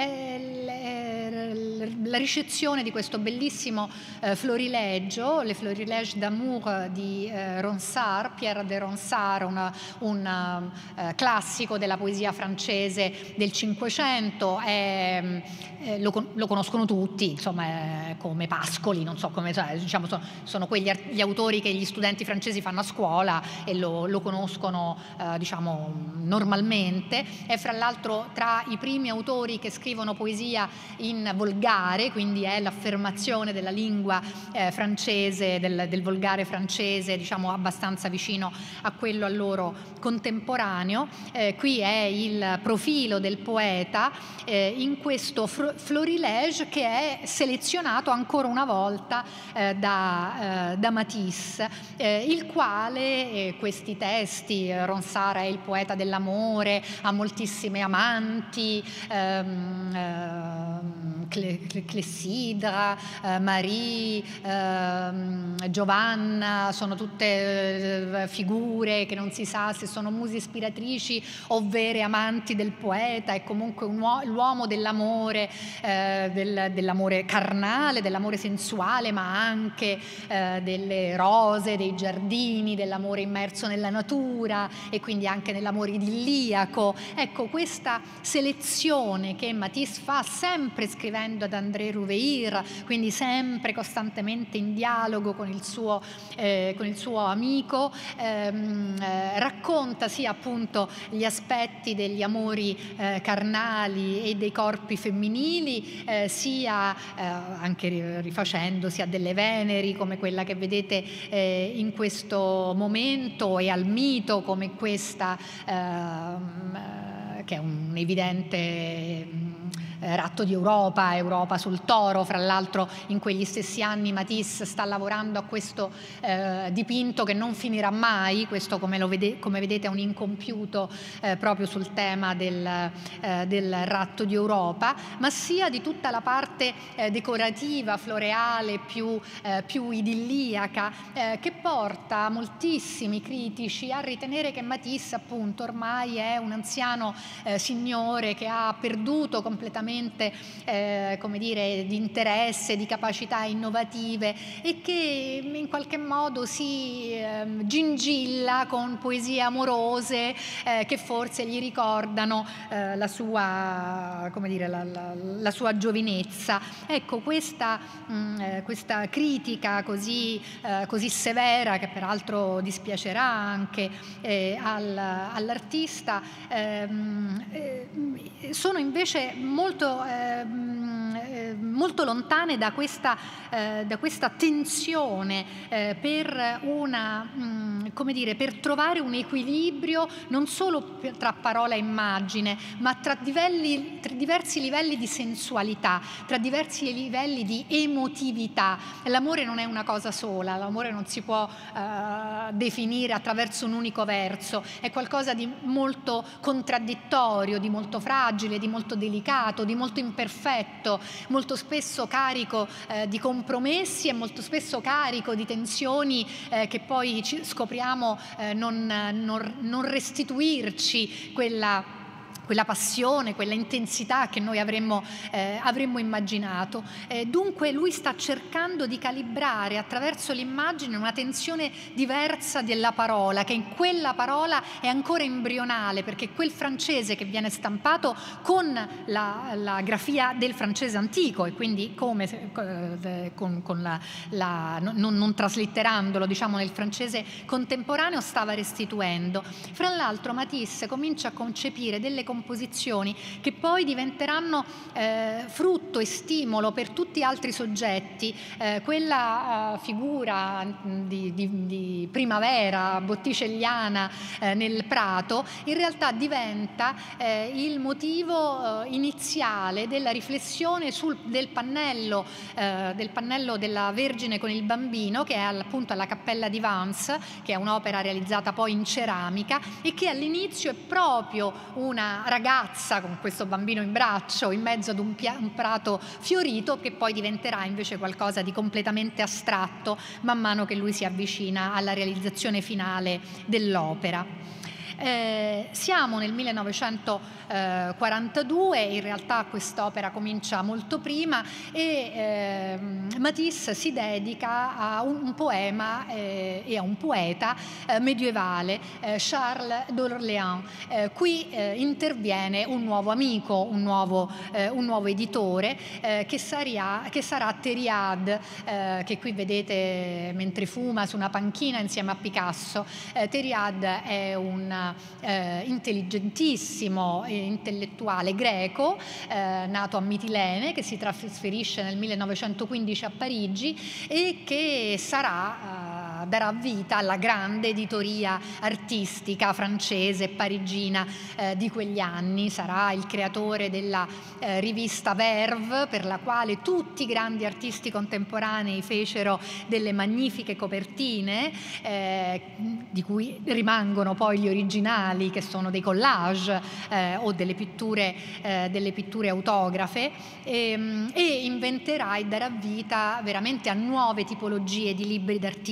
è la ricezione di questo bellissimo eh, florilegio, le Florilèges d'amour di eh, Ronsard, Pierre de Ronsard, una un uh, classico della poesia francese del Cinquecento, è, eh, lo, lo conoscono tutti, insomma, è come Pascoli, non so come, cioè, diciamo, sono, sono quegli gli autori che gli studenti francesi fanno a scuola e lo, lo conoscono uh, diciamo normalmente. È fra l'altro tra i primi autori che scrivono poesia in volgare, quindi è l'affermazione della lingua eh, francese, del, del volgare francese, diciamo abbastanza vicino a quello allora contemporaneo. Eh, qui è il profilo del poeta eh, in questo florilège che è selezionato ancora una volta eh, da, eh, da Matisse, eh, il quale eh, questi testi, eh, Ronsard è il poeta dell'amore, ha moltissime amanti, ehm, ehm, Clessidra, eh, Marie, eh, Giovanna, sono tutte eh, figure che non si sa se sono muse ispiratrici o vere amanti del poeta. È comunque un uo- l'uomo dell'amore, eh, del, dell'amore carnale, dell'amore sensuale, ma anche eh, delle rose, dei giardini, dell'amore immerso nella natura e quindi anche nell'amore idilliaco. Ecco, questa selezione che Matisse fa sempre scrivendo scrivendo ad André Rouveir, quindi sempre costantemente in dialogo con il suo, eh, con il suo amico, ehm, eh, racconta sia appunto gli aspetti degli amori eh, carnali e dei corpi femminili, eh, sia eh, anche rifacendosi a delle Veneri come quella che vedete eh, in questo momento e al mito come questa eh, che è un evidente Ratto di Europa, Europa sul toro. Fra l'altro in quegli stessi anni Matisse sta lavorando a questo eh, dipinto che non finirà mai, questo come, lo vede, come vedete è un incompiuto eh, proprio sul tema del, eh, del Ratto di Europa, ma sia di tutta la parte eh, decorativa, floreale, più, eh, più idilliaca, eh, che porta moltissimi critici a ritenere che Matisse appunto ormai è un anziano eh, signore che ha perduto completamente Eh, come dire, di interesse, di capacità innovative e che in qualche modo si eh, gingilla con poesie amorose eh, che forse gli ricordano eh, la sua, come dire, la, la, la sua giovinezza. Ecco, questa, mh, eh, questa critica così, eh, così severa, che peraltro dispiacerà anche eh, al, all'artista, ehm, eh, sono invece molto Eh, molto lontane da questa, eh, da questa tensione eh, per una, mh, come dire, per trovare un equilibrio non solo per, tra parola e immagine, ma tra, livelli, tra diversi livelli di sensualità, tra diversi livelli di emotività. L'amore non è una cosa sola, l'amore non si può eh, definire attraverso un unico verso, è qualcosa di molto contraddittorio, di molto fragile, di molto delicato, di molto imperfetto, molto spesso carico eh, di compromessi e molto spesso carico di tensioni eh, che poi ci scopriamo eh, non, non, non restituirci quella quella passione, quella intensità che noi avremmo, eh, avremmo immaginato. Eh, dunque lui sta cercando di calibrare attraverso l'immagine una tensione diversa della parola, che in quella parola è ancora embrionale, perché quel francese che viene stampato con la, la grafia del francese antico e quindi come eh, con, con la, la, non, non traslitterandolo diciamo nel francese contemporaneo stava restituendo. Fra l'altro Matisse comincia a concepire delle composizioni che poi diventeranno eh, frutto e stimolo per tutti altri soggetti. Eh, quella eh, figura di, di, di primavera botticelliana eh, nel prato in realtà diventa eh, il motivo eh, iniziale della riflessione sul, del, pannello, eh, del pannello della Vergine con il bambino, che è appunto alla Cappella di Vence, che è un'opera realizzata poi in ceramica e che all'inizio è proprio una ragazza con questo bambino in braccio in mezzo ad un, un prato fiorito, che poi diventerà invece qualcosa di completamente astratto man mano che lui si avvicina alla realizzazione finale dell'opera. Eh, siamo nel millenovecentoquarantadue, in realtà quest'opera comincia molto prima e eh, Matisse si dedica a un, un poema eh, e a un poeta eh, medievale, eh, Charles d'Orléans. Eh, qui eh, interviene un nuovo amico, un nuovo, eh, un nuovo editore eh, che, sarà, che sarà Thériade, eh, che qui vedete mentre fuma su una panchina insieme a Picasso. Eh, Thériade è un Eh, intelligentissimo e intellettuale greco, eh, nato a Mitilene, che si trasferisce nel millenovecentoquindici a Parigi e che sarà, eh, darà vita alla grande editoria artistica francese e parigina eh, di quegli anni. Sarà il creatore della eh, rivista Verve, per la quale tutti i grandi artisti contemporanei fecero delle magnifiche copertine, eh, di cui rimangono poi gli originali, che sono dei collage eh, o delle pitture, eh, delle pitture autografe, e, e inventerà e darà vita veramente a nuove tipologie di libri d'artista. Uno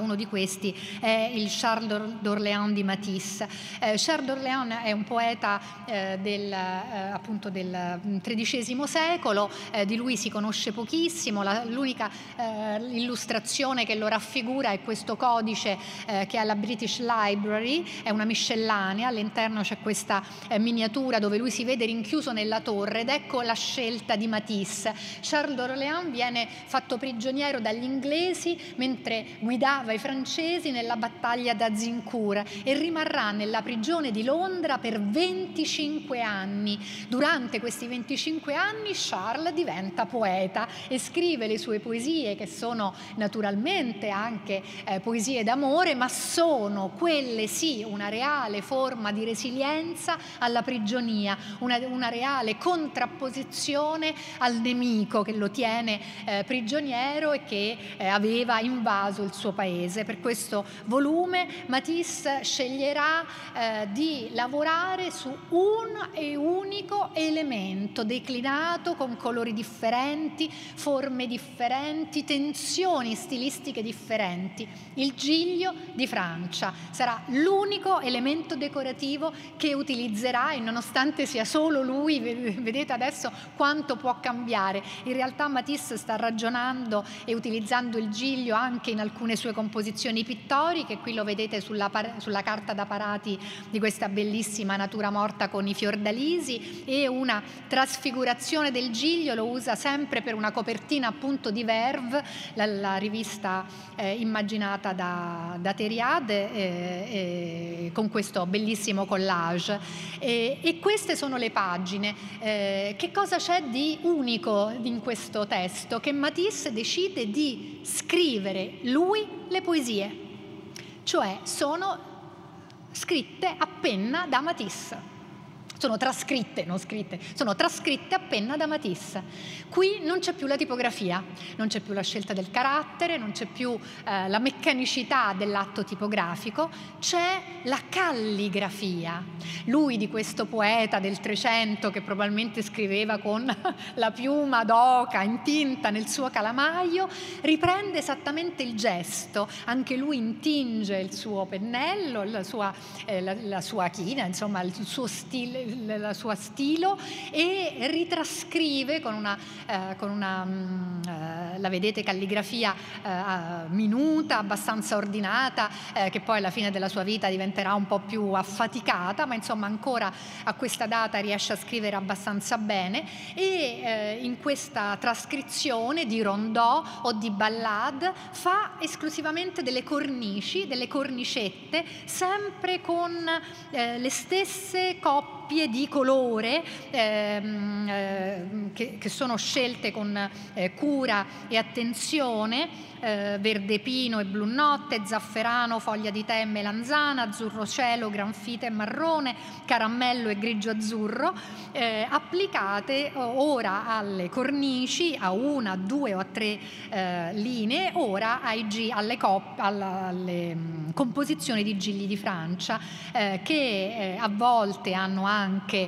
uno di questi è il Charles d'Orléans di Matisse. Eh, Charles d'Orléans è un poeta eh, del, eh, appunto del tredicesimo secolo, eh, di lui si conosce pochissimo, la, l'unica eh, illustrazione che lo raffigura è questo codice eh, che ha la British Library, è una miscellanea, all'interno c'è questa eh, miniatura dove lui si vede rinchiuso nella torre, ed ecco la scelta di Matisse. Charles d'Orléans viene fatto prigioniero dagli inglesi mentre guidava i francesi nella battaglia d'Azincourt e rimarrà nella prigione di Londra per venticinque anni. Durante questi venticinque anni Charles diventa poeta e scrive le sue poesie, che sono naturalmente anche eh, poesie d'amore, ma sono quelle sì una reale forma di resilienza alla prigionia, una, una reale contrapposizione al nemico che lo tiene eh, prigioniero e che eh, aveva invaso il suo paese. Per questo volume Matisse sceglierà eh, di lavorare su un e unico elemento declinato con colori differenti, forme differenti, tensioni stilistiche differenti: il giglio di Francia. Sarà l'unico elemento decorativo che utilizzerà, e nonostante sia solo lui, vedete adesso quanto può cambiare. In realtà Matisse sta ragionando e utilizzando il giglio anche in alcune sue composizioni pittoriche. Qui lo vedete sulla, sulla carta da parati di questa bellissima natura morta con i fiordalisi, e una trasfigurazione del giglio lo usa sempre per una copertina appunto di Verve, la, la rivista eh, immaginata da, da Thériade, eh, eh, con questo bellissimo collage. E, e queste sono le pagine. Eh, che cosa c'è di unico in questo testo? Che Matisse decide di scrivere lui le poesie, cioè sono scritte a penna da Matisse. Sono trascritte, non scritte, sono trascritte a penna da Matisse. Qui non c'è più la tipografia, non c'è più la scelta del carattere, non c'è più eh, la meccanicità dell'atto tipografico, c'è la calligrafia. Lui, di questo poeta del Trecento che probabilmente scriveva con la piuma d'oca in tinta nel suo calamaio, riprende esattamente il gesto. Anche lui intinge il suo pennello, la sua, eh, la, la sua china, insomma il suo stile, la sua stilo, e ritrascrive con una, eh, con una mh, eh, la vedete, calligrafia eh, minuta, abbastanza ordinata, eh, che poi alla fine della sua vita diventerà un po' più affaticata, ma insomma ancora a questa data riesce a scrivere abbastanza bene. E eh, in questa trascrizione di rondò o di ballade fa esclusivamente delle cornici, delle cornicette, sempre con eh, le stesse coppie di colore ehm, eh, che, che sono scelte con eh, cura e attenzione: eh, verde pino e blu notte, zafferano, foglia di tè e melanzana, azzurro cielo, granfite e marrone, caramello e grigio azzurro, eh, applicate ora alle cornici, a una, a due o a tre eh, linee, ora ai G, alle, cop, alla, alle mh, composizioni di gigli di Francia, eh, che eh, a volte hanno anche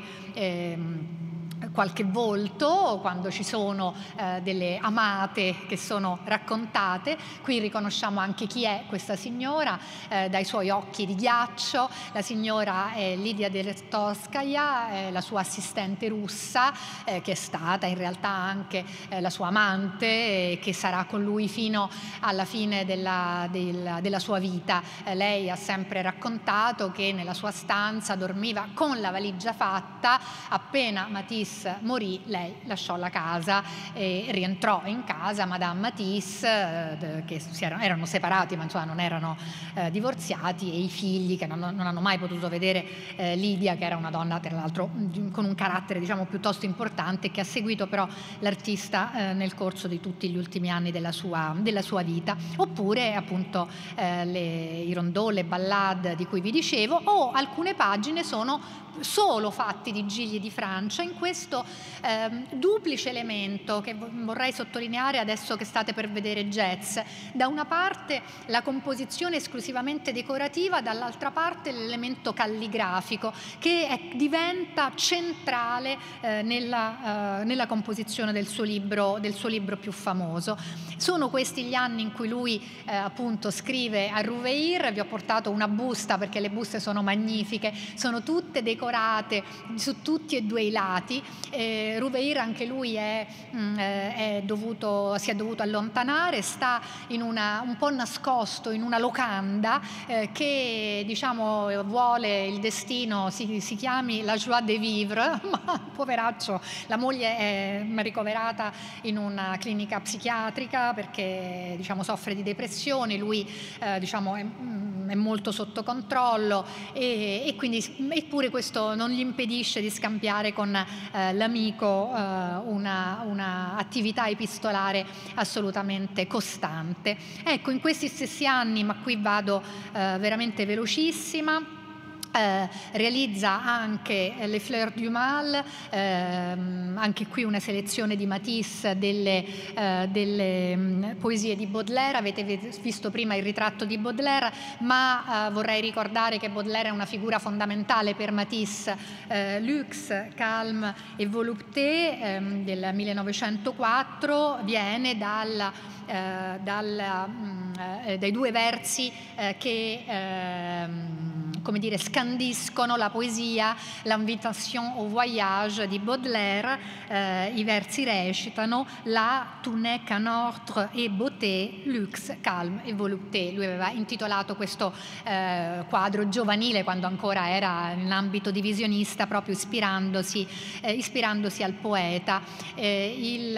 ehm, qualche volto, quando ci sono eh, delle amate che sono raccontate. Qui riconosciamo anche chi è questa signora eh, dai suoi occhi di ghiaccio. La signora è Lidia Deretoskaya, eh, la sua assistente russa, eh, che è stata in realtà anche eh, la sua amante, eh, che sarà con lui fino alla fine della, della, della sua vita. Eh, lei ha sempre raccontato che nella sua stanza dormiva con la valigia fatta. Appena Matisse morì, lei lasciò la casa e rientrò in casa Madame Matisse, eh, che si erano, erano separati ma insomma non erano eh, divorziati, e i figli che non, non hanno mai potuto vedere eh, Lidia, che era una donna tra l'altro con un carattere diciamo piuttosto importante, che ha seguito però l'artista eh, nel corso di tutti gli ultimi anni della sua, della sua vita. Oppure appunto eh, le, i rondò, le ballade di cui vi dicevo, o alcune pagine sono solo fatti di gigli di Francia. In questo questo eh, duplice elemento che vorrei sottolineare adesso che state per vedere Jazz. Da una parte la composizione esclusivamente decorativa, dall'altra parte l'elemento calligrafico che è, diventa centrale eh, nella, eh, nella composizione del suo libro, del suo libro più famoso. Sono questi gli anni in cui lui eh, appunto scrive a Rouveir. Vi ho portato una busta perché le buste sono magnifiche, sono tutte decorate su tutti e due i lati. eh, Rouveir anche lui è, mh, è dovuto, si è dovuto allontanare, sta in una, un po' nascosto in una locanda eh, che diciamo vuole il destino si, si chiami la joie de vivre, ma poveraccio, la moglie è ricoverata in una clinica psichiatrica perché diciamo soffre di depressione, lui eh, diciamo è, è molto sotto controllo e, e quindi eppure questo non gli impedisce di scambiare con eh, l'amico eh, una, una attività epistolare assolutamente costante. Ecco, in questi stessi anni, ma qui vado eh, veramente velocissima, Eh, realizza anche Le Fleurs du Mal, ehm, anche qui una selezione di Matisse delle, eh, delle mh, poesie di Baudelaire. Avete visto prima il ritratto di Baudelaire, ma eh, vorrei ricordare che Baudelaire è una figura fondamentale per Matisse. eh, Lux, Calme e Volupté ehm, del millenovecentoquattro viene dal, eh, dal, mh, eh, dai due versi eh, che ehm, come dire, scandiscono la poesia, l'Invitation au voyage di Baudelaire. Eh, I versi recitano: La tu n'es qu'un ordre et beauté, luxe, calme et volupté. Lui aveva intitolato questo eh, quadro giovanile quando ancora era in ambito divisionista, proprio ispirandosi, eh, ispirandosi al poeta. Eh, il,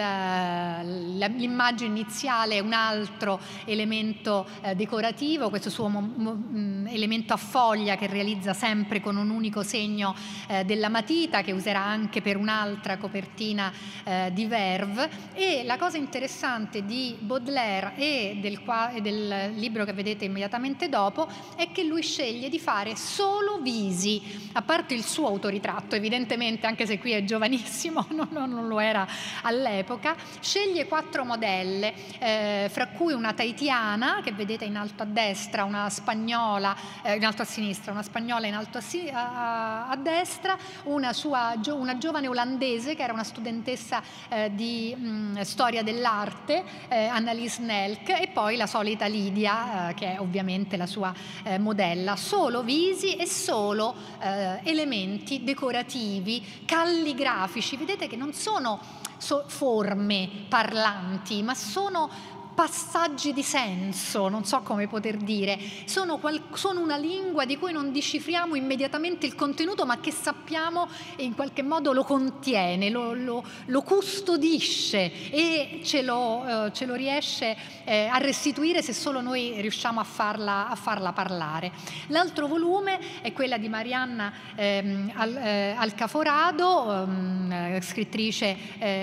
l'immagine iniziale è un altro elemento eh, decorativo, questo suo mo- mo- elemento a foglia che realizza sempre con un unico segno eh, della matita, che userà anche per un'altra copertina eh, di Verve. E la cosa interessante di Baudelaire e del, qua, e del libro che vedete immediatamente dopo è che lui sceglie di fare solo visi, a parte il suo autoritratto evidentemente, anche se qui è giovanissimo, non, non lo era all'epoca. Sceglie quattro modelle, eh, fra cui una tahitiana che vedete in alto a destra, una spagnola eh, in alto a sinistra, una spagnola in alto a, si- a, a destra, una, sua, una giovane olandese che era una studentessa eh, di mh, storia dell'arte, eh, Annelies Nelk, e poi la solita Lidia, eh, che è ovviamente la sua eh, modella. Solo visi e solo eh, elementi decorativi, calligrafici. Vedete che non sono so- forme parlanti, ma sono passaggi di senso, non so come poter dire, sono, qual- sono una lingua di cui non decifriamo immediatamente il contenuto, ma che sappiamo e in qualche modo lo contiene, lo, lo, lo custodisce e ce lo, eh, ce lo riesce eh, a restituire se solo noi riusciamo a farla, a farla parlare. L'altro volume è quella di Marianna ehm, Al, eh, Alcaforado, ehm, scrittrice,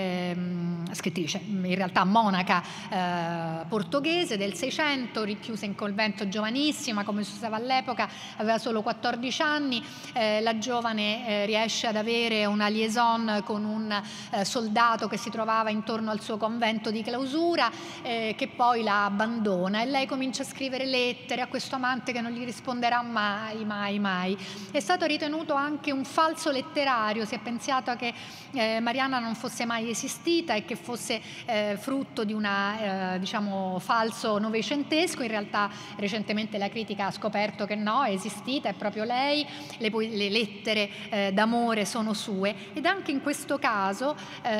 ehm, scrittrice, in realtà monaca eh, portoghese del Seicento, richiusa in convento giovanissima, come si usava all'epoca, aveva solo quattordici anni. Eh, la giovane eh, riesce ad avere una liaison con un eh, soldato che si trovava intorno al suo convento di clausura, eh, che poi la abbandona, e lei comincia a scrivere lettere a questo amante che non gli risponderà mai, mai, mai. È stato ritenuto anche un falso letterario, si è pensato che eh, Marianna non fosse mai esistita e che fosse eh, frutto di una eh, diciamo falso novecentesco. In realtà recentemente la critica ha scoperto che no, è esistita, è proprio lei, le, le lettere eh, d'amore sono sue, ed anche in questo caso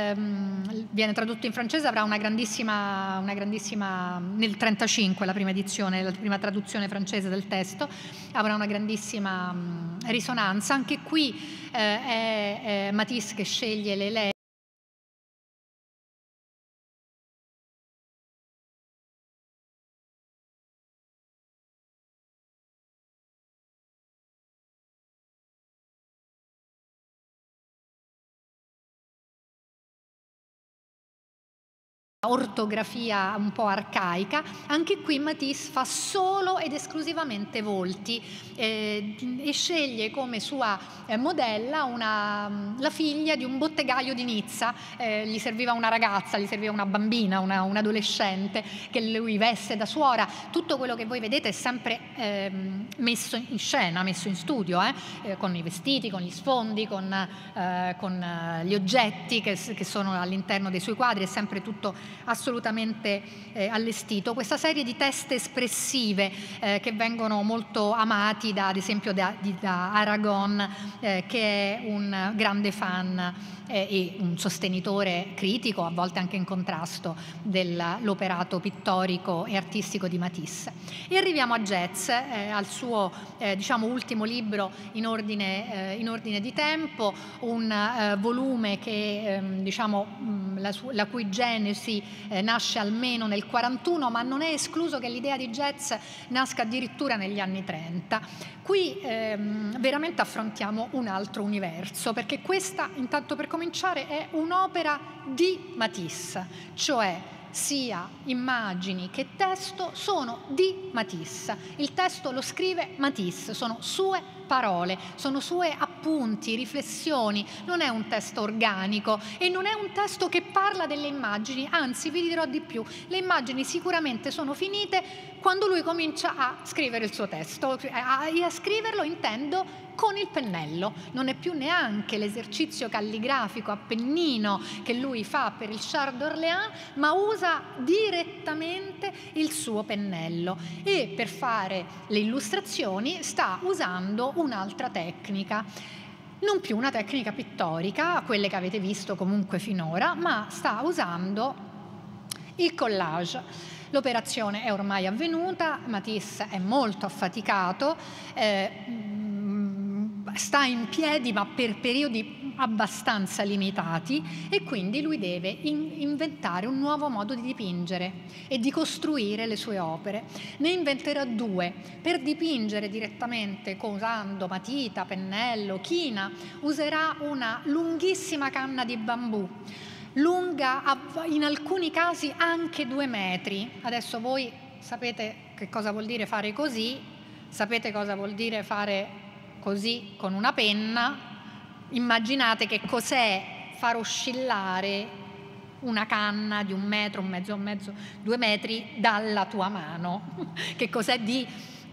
ehm, viene tradotto in francese, avrà una grandissima, una grandissima nel trentacinque la prima edizione, la prima traduzione francese del testo, avrà una grandissima mh, risonanza. Anche qui eh, è, è Matisse che sceglie le lettere ortografia un po' arcaica. Anche qui Matisse fa solo ed esclusivamente volti eh, e sceglie come sua eh, modella una, la figlia di un bottegaio di Nizza. Eh, gli serviva una ragazza, gli serviva una bambina, una, un adolescente che lui veste da suora. Tutto quello che voi vedete è sempre eh, messo in scena, messo in studio, eh, eh, con i vestiti, con gli sfondi, con, eh, con gli oggetti che, che sono all'interno dei suoi quadri, è sempre tutto assolutamente eh, allestito. Questa serie di teste espressive eh, che vengono molto amati da, ad esempio da, di, da Aragon, eh, che è un grande fan eh, e un sostenitore critico, a volte anche in contrasto, dell'operato pittorico e artistico di Matisse. E arriviamo a Gex, eh, al suo eh, diciamo ultimo libro in ordine, eh, in ordine di tempo, un eh, volume che eh, diciamo mh, la, su, la cui genesi eh, nasce almeno nel quarantuno, ma non è escluso che l'idea di Gex nasca addirittura negli anni trenta. Qui ehm, veramente affrontiamo un altro universo, perché questa, intanto per cominciare, è un'opera di Matisse, cioè sia immagini che testo sono di Matisse. Il testo lo scrive Matisse, sono sue parole, sono suoi appunti, riflessioni, non è un testo organico e non è un testo che parla delle immagini, anzi vi dirò di più, le immagini sicuramente sono finite quando lui comincia a scrivere il suo testo, e a scriverlo intendo con il pennello, non è più neanche l'esercizio calligrafico appennino che lui fa per il Char d'Orléans, ma usa direttamente il suo pennello e per fare le illustrazioni sta usando un'altra tecnica, non più una tecnica pittorica, quelle che avete visto comunque finora, ma sta usando il collage. L'operazione è ormai avvenuta, Matisse è molto affaticato, eh, sta in piedi ma per periodi abbastanza limitati e quindi lui deve in- inventare un nuovo modo di dipingere e di costruire le sue opere. Ne inventerà due. Per dipingere direttamente usando matita, pennello, china, userà una lunghissima canna di bambù, lunga in alcuni casi anche due metri. Adesso voi sapete che cosa vuol dire fare così, sapete cosa vuol dire fare così con una penna, immaginate che cos'è far oscillare una canna di un metro, un mezzo, un mezzo, due metri dalla tua mano, che cos'è di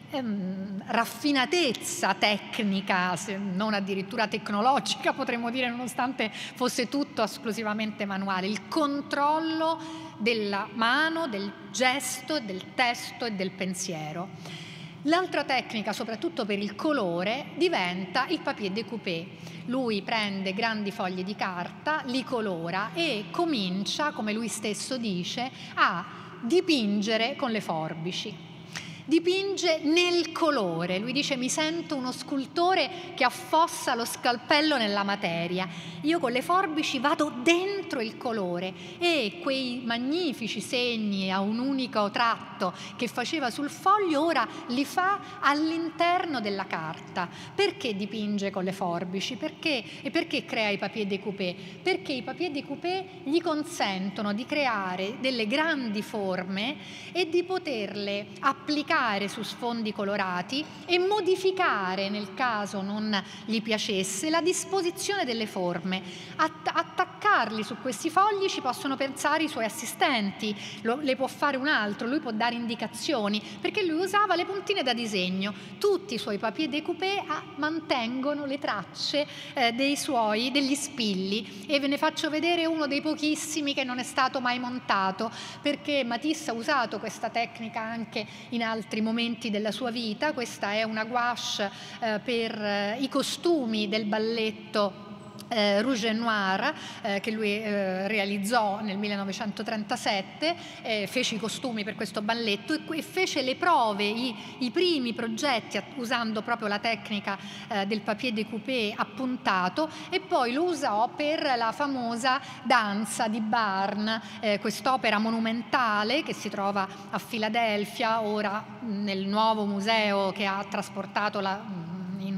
ehm, raffinatezza tecnica, se non addirittura tecnologica potremmo dire, nonostante fosse tutto esclusivamente manuale, il controllo della mano, del gesto, del testo e del pensiero. L'altra tecnica, soprattutto per il colore, diventa il papier découpé. Lui prende grandi fogli di carta, li colora e comincia, come lui stesso dice, a dipingere con le forbici. Dipinge nel colore. Lui dice: mi sento uno scultore che affossa lo scalpello nella materia. Io con le forbici vado dentro il colore e quei magnifici segni a un unico tratto che faceva sul foglio ora li fa all'interno della carta. Perché dipinge con le forbici? Perché? E perché crea i papier découpé? Perché i papier découpé gli consentono di creare delle grandi forme e di poterle applicare su sfondi colorati e modificare, nel caso non gli piacesse, la disposizione delle forme. Att- attaccarli su questi fogli ci possono pensare i suoi assistenti, lo, le può fare un altro, lui può dare indicazioni, perché lui usava le puntine da disegno. Tutti i suoi papier découpé ah, mantengono le tracce eh, dei suoi, degli spilli, e ve ne faccio vedere uno dei pochissimi che non è stato mai montato, perché Matisse ha usato questa tecnica anche in altri momenti della sua vita. Questa è una gouache eh, per eh, i costumi del balletto Eh, Rouge et Noir eh, che lui eh, realizzò nel millenovecentotrentasette, eh, fece i costumi per questo balletto e, e fece le prove, i, i primi progetti usando proprio la tecnica eh, del papier découpé appuntato, e poi lo usò per la famosa danza di Barn, eh, quest'opera monumentale che si trova a Filadelfia, ora nel nuovo museo che ha trasportato la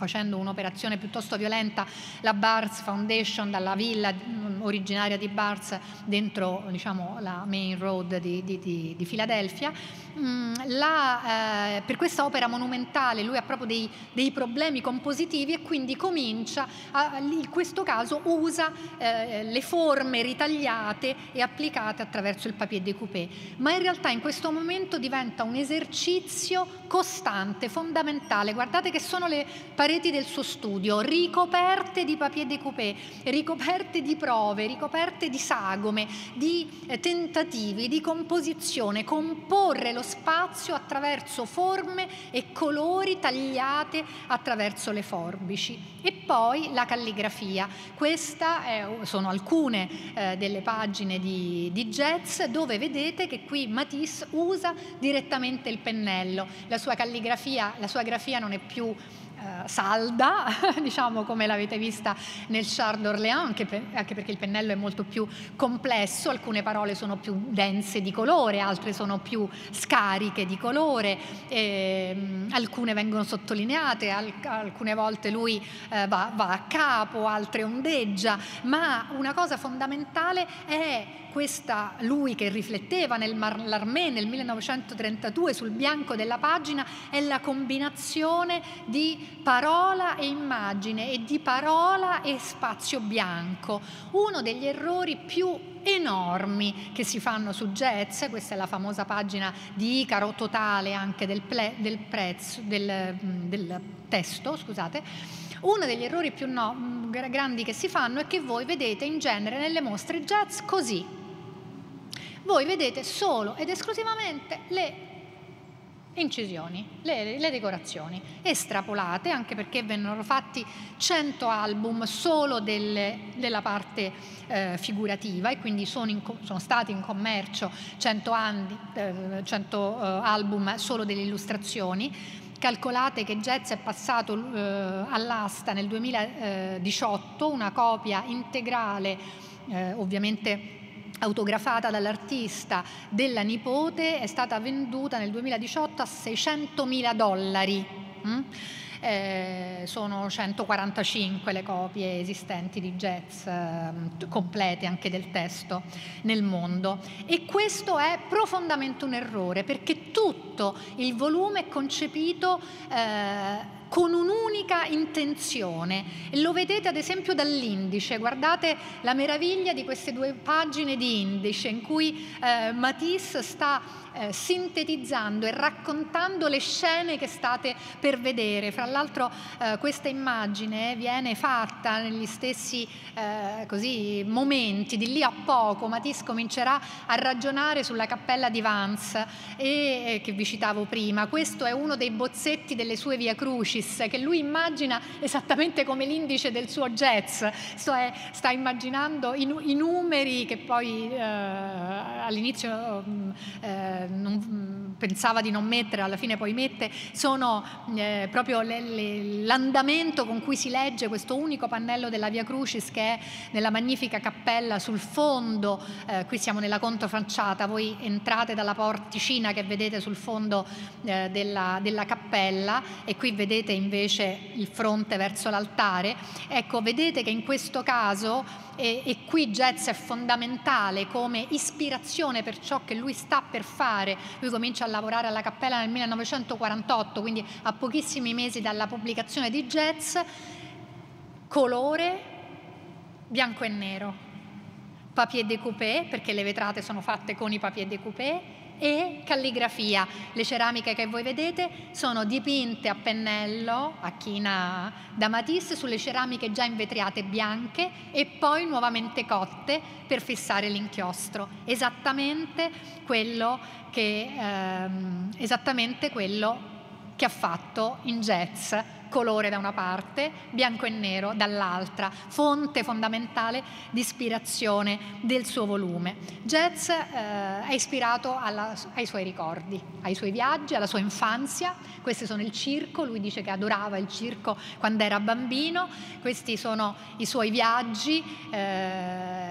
facendo un'operazione piuttosto violenta, la Barnes Foundation, dalla villa originaria di Barnes dentro, diciamo, la Main Road di, di, di, di Filadelfia. Mm, la, eh, per questa opera monumentale lui ha proprio dei, dei problemi compositivi e quindi comincia, a, in questo caso usa eh, le forme ritagliate e applicate attraverso il papier découpé, ma in realtà in questo momento diventa un esercizio costante, fondamentale. Guardate che sono le pareti del suo studio, ricoperte di papier découpé, ricoperte di prove, ricoperte di sagome, di eh, tentativi, di composizione, comporre lo spazio attraverso forme e colori tagliate attraverso le forbici. E poi la calligrafia. Questa è, sono alcune eh, delle pagine di, di Getz, dove vedete che qui Matisse usa direttamente il pennello. La sua calligrafia, la sua grafia non è più Uh, salda, diciamo, come l'avete vista nel Char d'Orléans, anche, per, anche perché il pennello è molto più complesso, alcune parole sono più dense di colore, altre sono più scariche di colore, e, um, alcune vengono sottolineate, al, alcune volte lui uh, va, va a capo, altre ondeggia, ma una cosa fondamentale è questa, lui che rifletteva nel Mallarmé nel millenovecentotrentadue sul bianco della pagina, è la combinazione di parola e immagine e di parola e spazio bianco. Uno degli errori più enormi che si fanno su Getz, questa è la famosa pagina di Icaro totale anche del, ple, del, prezzo, del, del testo, scusate. Uno degli errori più no, grandi che si fanno è che voi vedete in genere nelle mostre Getz così. Voi vedete solo ed esclusivamente le incisioni, le, le decorazioni estrapolate, anche perché vennero fatti cento album solo delle, della parte eh, figurativa, e quindi sono, in, sono stati in commercio cento, anni, eh, cento eh, album solo delle illustrazioni. Calcolate che Getz è passato eh, all'asta nel duemiladiciotto, una copia integrale, eh, ovviamente autografata dall'artista, della nipote, è stata venduta nel duemiladiciotto a seicentomila dollari. Mm? Eh, sono centoquarantacinque le copie esistenti di Getz, eh, complete anche del testo, nel mondo. E questo è profondamente un errore, perché tutto il volume è concepito eh, con un'unica intenzione, e lo vedete ad esempio dall'indice. Guardate la meraviglia di queste due pagine di indice in cui eh, Matisse sta eh, sintetizzando e raccontando le scene che state per vedere. Fra l'altro eh, questa immagine viene fatta negli stessi eh, così, momenti, di lì a poco Matisse comincerà a ragionare sulla cappella di Vence e, eh, che vi citavo prima. Questo è uno dei bozzetti delle sue Via Crucis che lui immagina esattamente come l'indice del suo Getz. Sta, sta immaginando i, i numeri che poi eh, all'inizio eh, non, pensava di non mettere, alla fine poi mette, sono eh, proprio le, le, l'andamento con cui si legge questo unico pannello della Via Crucis, che è nella magnifica cappella sul fondo. Eh, qui siamo nella controfacciata, voi entrate dalla porticina che vedete sul fondo eh, della, della cappella, e qui vedete invece il fronte verso l'altare. Ecco, vedete che in questo caso, e, e qui Getz è fondamentale come ispirazione per ciò che lui sta per fare. Lui comincia a lavorare alla cappella nel millenovecentoquarantotto, quindi a pochissimi mesi dalla pubblicazione di Getz. Colore bianco e nero, papier découpé, perché le vetrate sono fatte con i papier découpé, e calligrafia. Le ceramiche che voi vedete sono dipinte a pennello, a china da Matisse, sulle ceramiche già invetriate bianche e poi nuovamente cotte per fissare l'inchiostro. Esattamente quello che, ehm, esattamente quello che ha fatto in Getz. Colore da una parte, bianco e nero dall'altra, fonte fondamentale di ispirazione del suo volume. Getz eh, è ispirato alla, ai suoi ricordi, ai suoi viaggi, alla sua infanzia. Questi sono il circo, lui dice che adorava il circo quando era bambino. Questi sono i suoi viaggi, eh,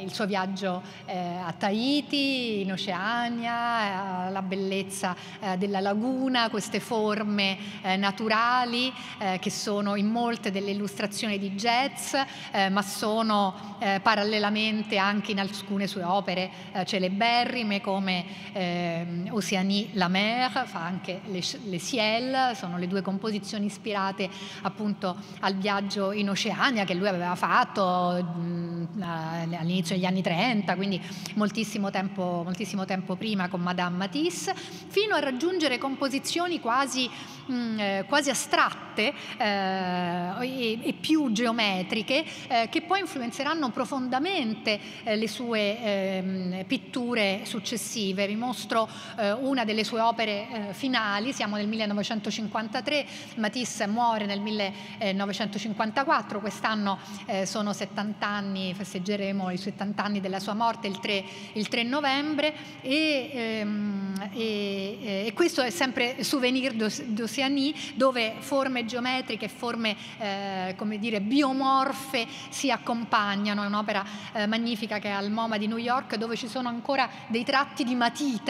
il suo viaggio eh, a Tahiti, in Oceania, eh, la bellezza eh, della laguna, queste forme eh, naturali eh, che sono in molte delle illustrazioni di jazz, eh, ma sono eh, parallelamente anche in alcune sue opere eh, celeberrime come eh, Océanie la mer, fa anche Les, Les Ciels, sono le due composizioni ispirate appunto al viaggio in Oceania che lui aveva fatto mh, all'inizio degli anni trenta, quindi moltissimo tempo, moltissimo tempo prima con Madame Matisse, fino a raggiungere composizioni quasi, mh, quasi astratte eh, e, e più geometriche eh, che poi influenzeranno profondamente eh, le sue eh, pitture successive. Vi mostro eh, una delle sue opere eh, finali, siamo nel millenovecentocinquantatré, Matisse muore nel millenovecentocinquantaquattro, quest'anno eh, sono settanta anni, festeggeremo i settanta anni della sua morte il tre, il tre novembre e, ehm, e, e questo è sempre Souvenir d'Océanie, dove forme geometriche e forme eh, come dire biomorfe si accompagnano. È un'opera eh, magnifica che è al MoMA di New York, dove ci sono ancora dei tratti di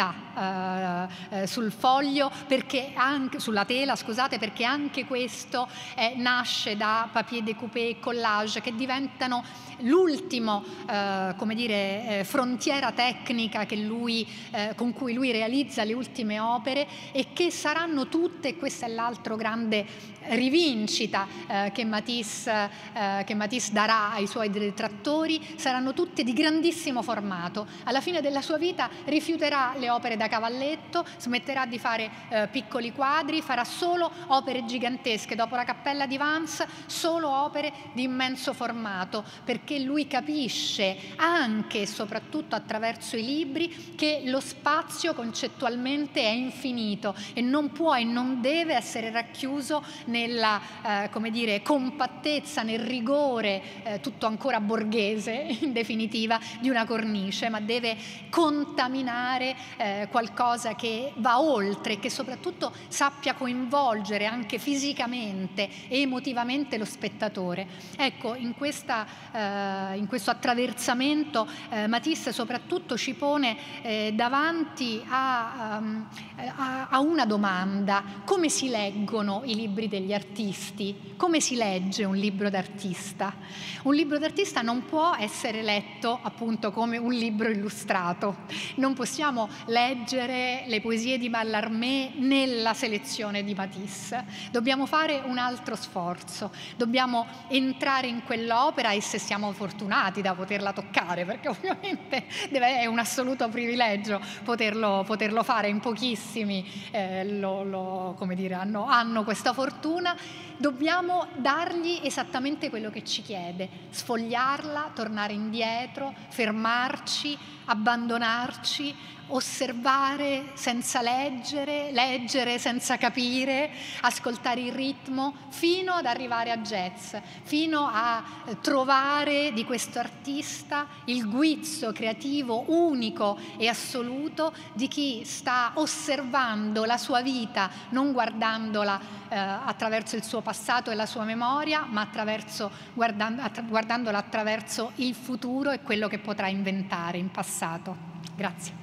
matita eh, eh, sul foglio, perché anche sulla tela, scusate, perché anche questo eh, nasce da papier découpé e collage che diventano l'ultimo eh, come dire eh, frontiera tecnica che lui, eh, con cui lui realizza le ultime opere, e che saranno tutte, questo è l'altro grande rivincita eh, che, Matisse, eh, che Matisse darà ai suoi detrattori, saranno tutte di grandissimo formato. Alla fine della sua vita rifiuterà le opere da cavalletto, smetterà di fare eh, piccoli quadri, farà solo opere gigantesche. Dopo la Cappella di Vance, solo opere di immenso formato, perché lui capisce anche e soprattutto attraverso i libri che lo spazio concettualmente è infinito e non può e non deve essere racchiuso nella eh, come dire, compattezza, nel rigore eh, tutto ancora borghese in definitiva di una cornice, ma deve contaminare eh, qualcosa che va oltre, che soprattutto sappia coinvolgere anche fisicamente e emotivamente lo spettatore. Ecco, in, questa, eh, in questo attraversamento eh, Matisse soprattutto ci pone eh, davanti a, um, a, a una domanda: come si leggono i libri degli artisti? Come si legge un libro d'artista? Un libro d'artista non può essere letto appunto come un libro illustrato. Non possiamo leggere le poesie di Mallarmé nella selezione di Matisse. Dobbiamo fare un altro sforzo. Dobbiamo entrare in quell'opera, e se siamo fortunati da poterla toccare, perché ovviamente deve, è un assoluto privilegio poterlo, poterlo fare, in pochissimi eh, lo, lo, come dire, hanno, hanno questa fortuna. Dobbiamo dargli esattamente quello che ci chiede: sfogliarla, tornare indietro, fermarci, abbandonarci, osservare senza leggere, leggere senza capire, ascoltare il ritmo, fino ad arrivare a jazz, fino a trovare di questo artista il guizzo creativo unico e assoluto di chi sta osservando la sua vita, non guardandola eh, attraverso il suo passato e la sua memoria, ma attraverso, guardando, attra- guardandola attraverso il futuro e quello che potrà inventare in passato. Grazie.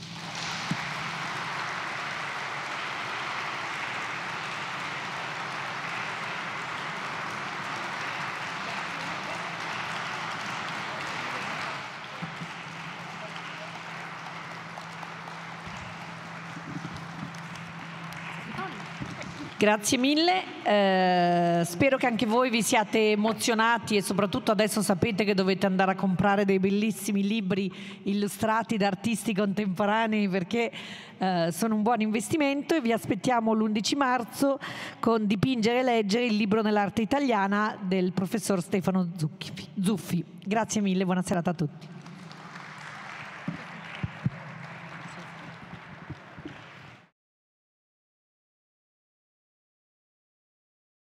Grazie mille, eh, spero che anche voi vi siate emozionati e soprattutto adesso sapete che dovete andare a comprare dei bellissimi libri illustrati da artisti contemporanei, perché eh, sono un buon investimento, e vi aspettiamo l'undici marzo con Dipingere e leggere, il libro nell'arte italiana del professor Stefano Zuffi. Grazie mille, buona serata a tutti.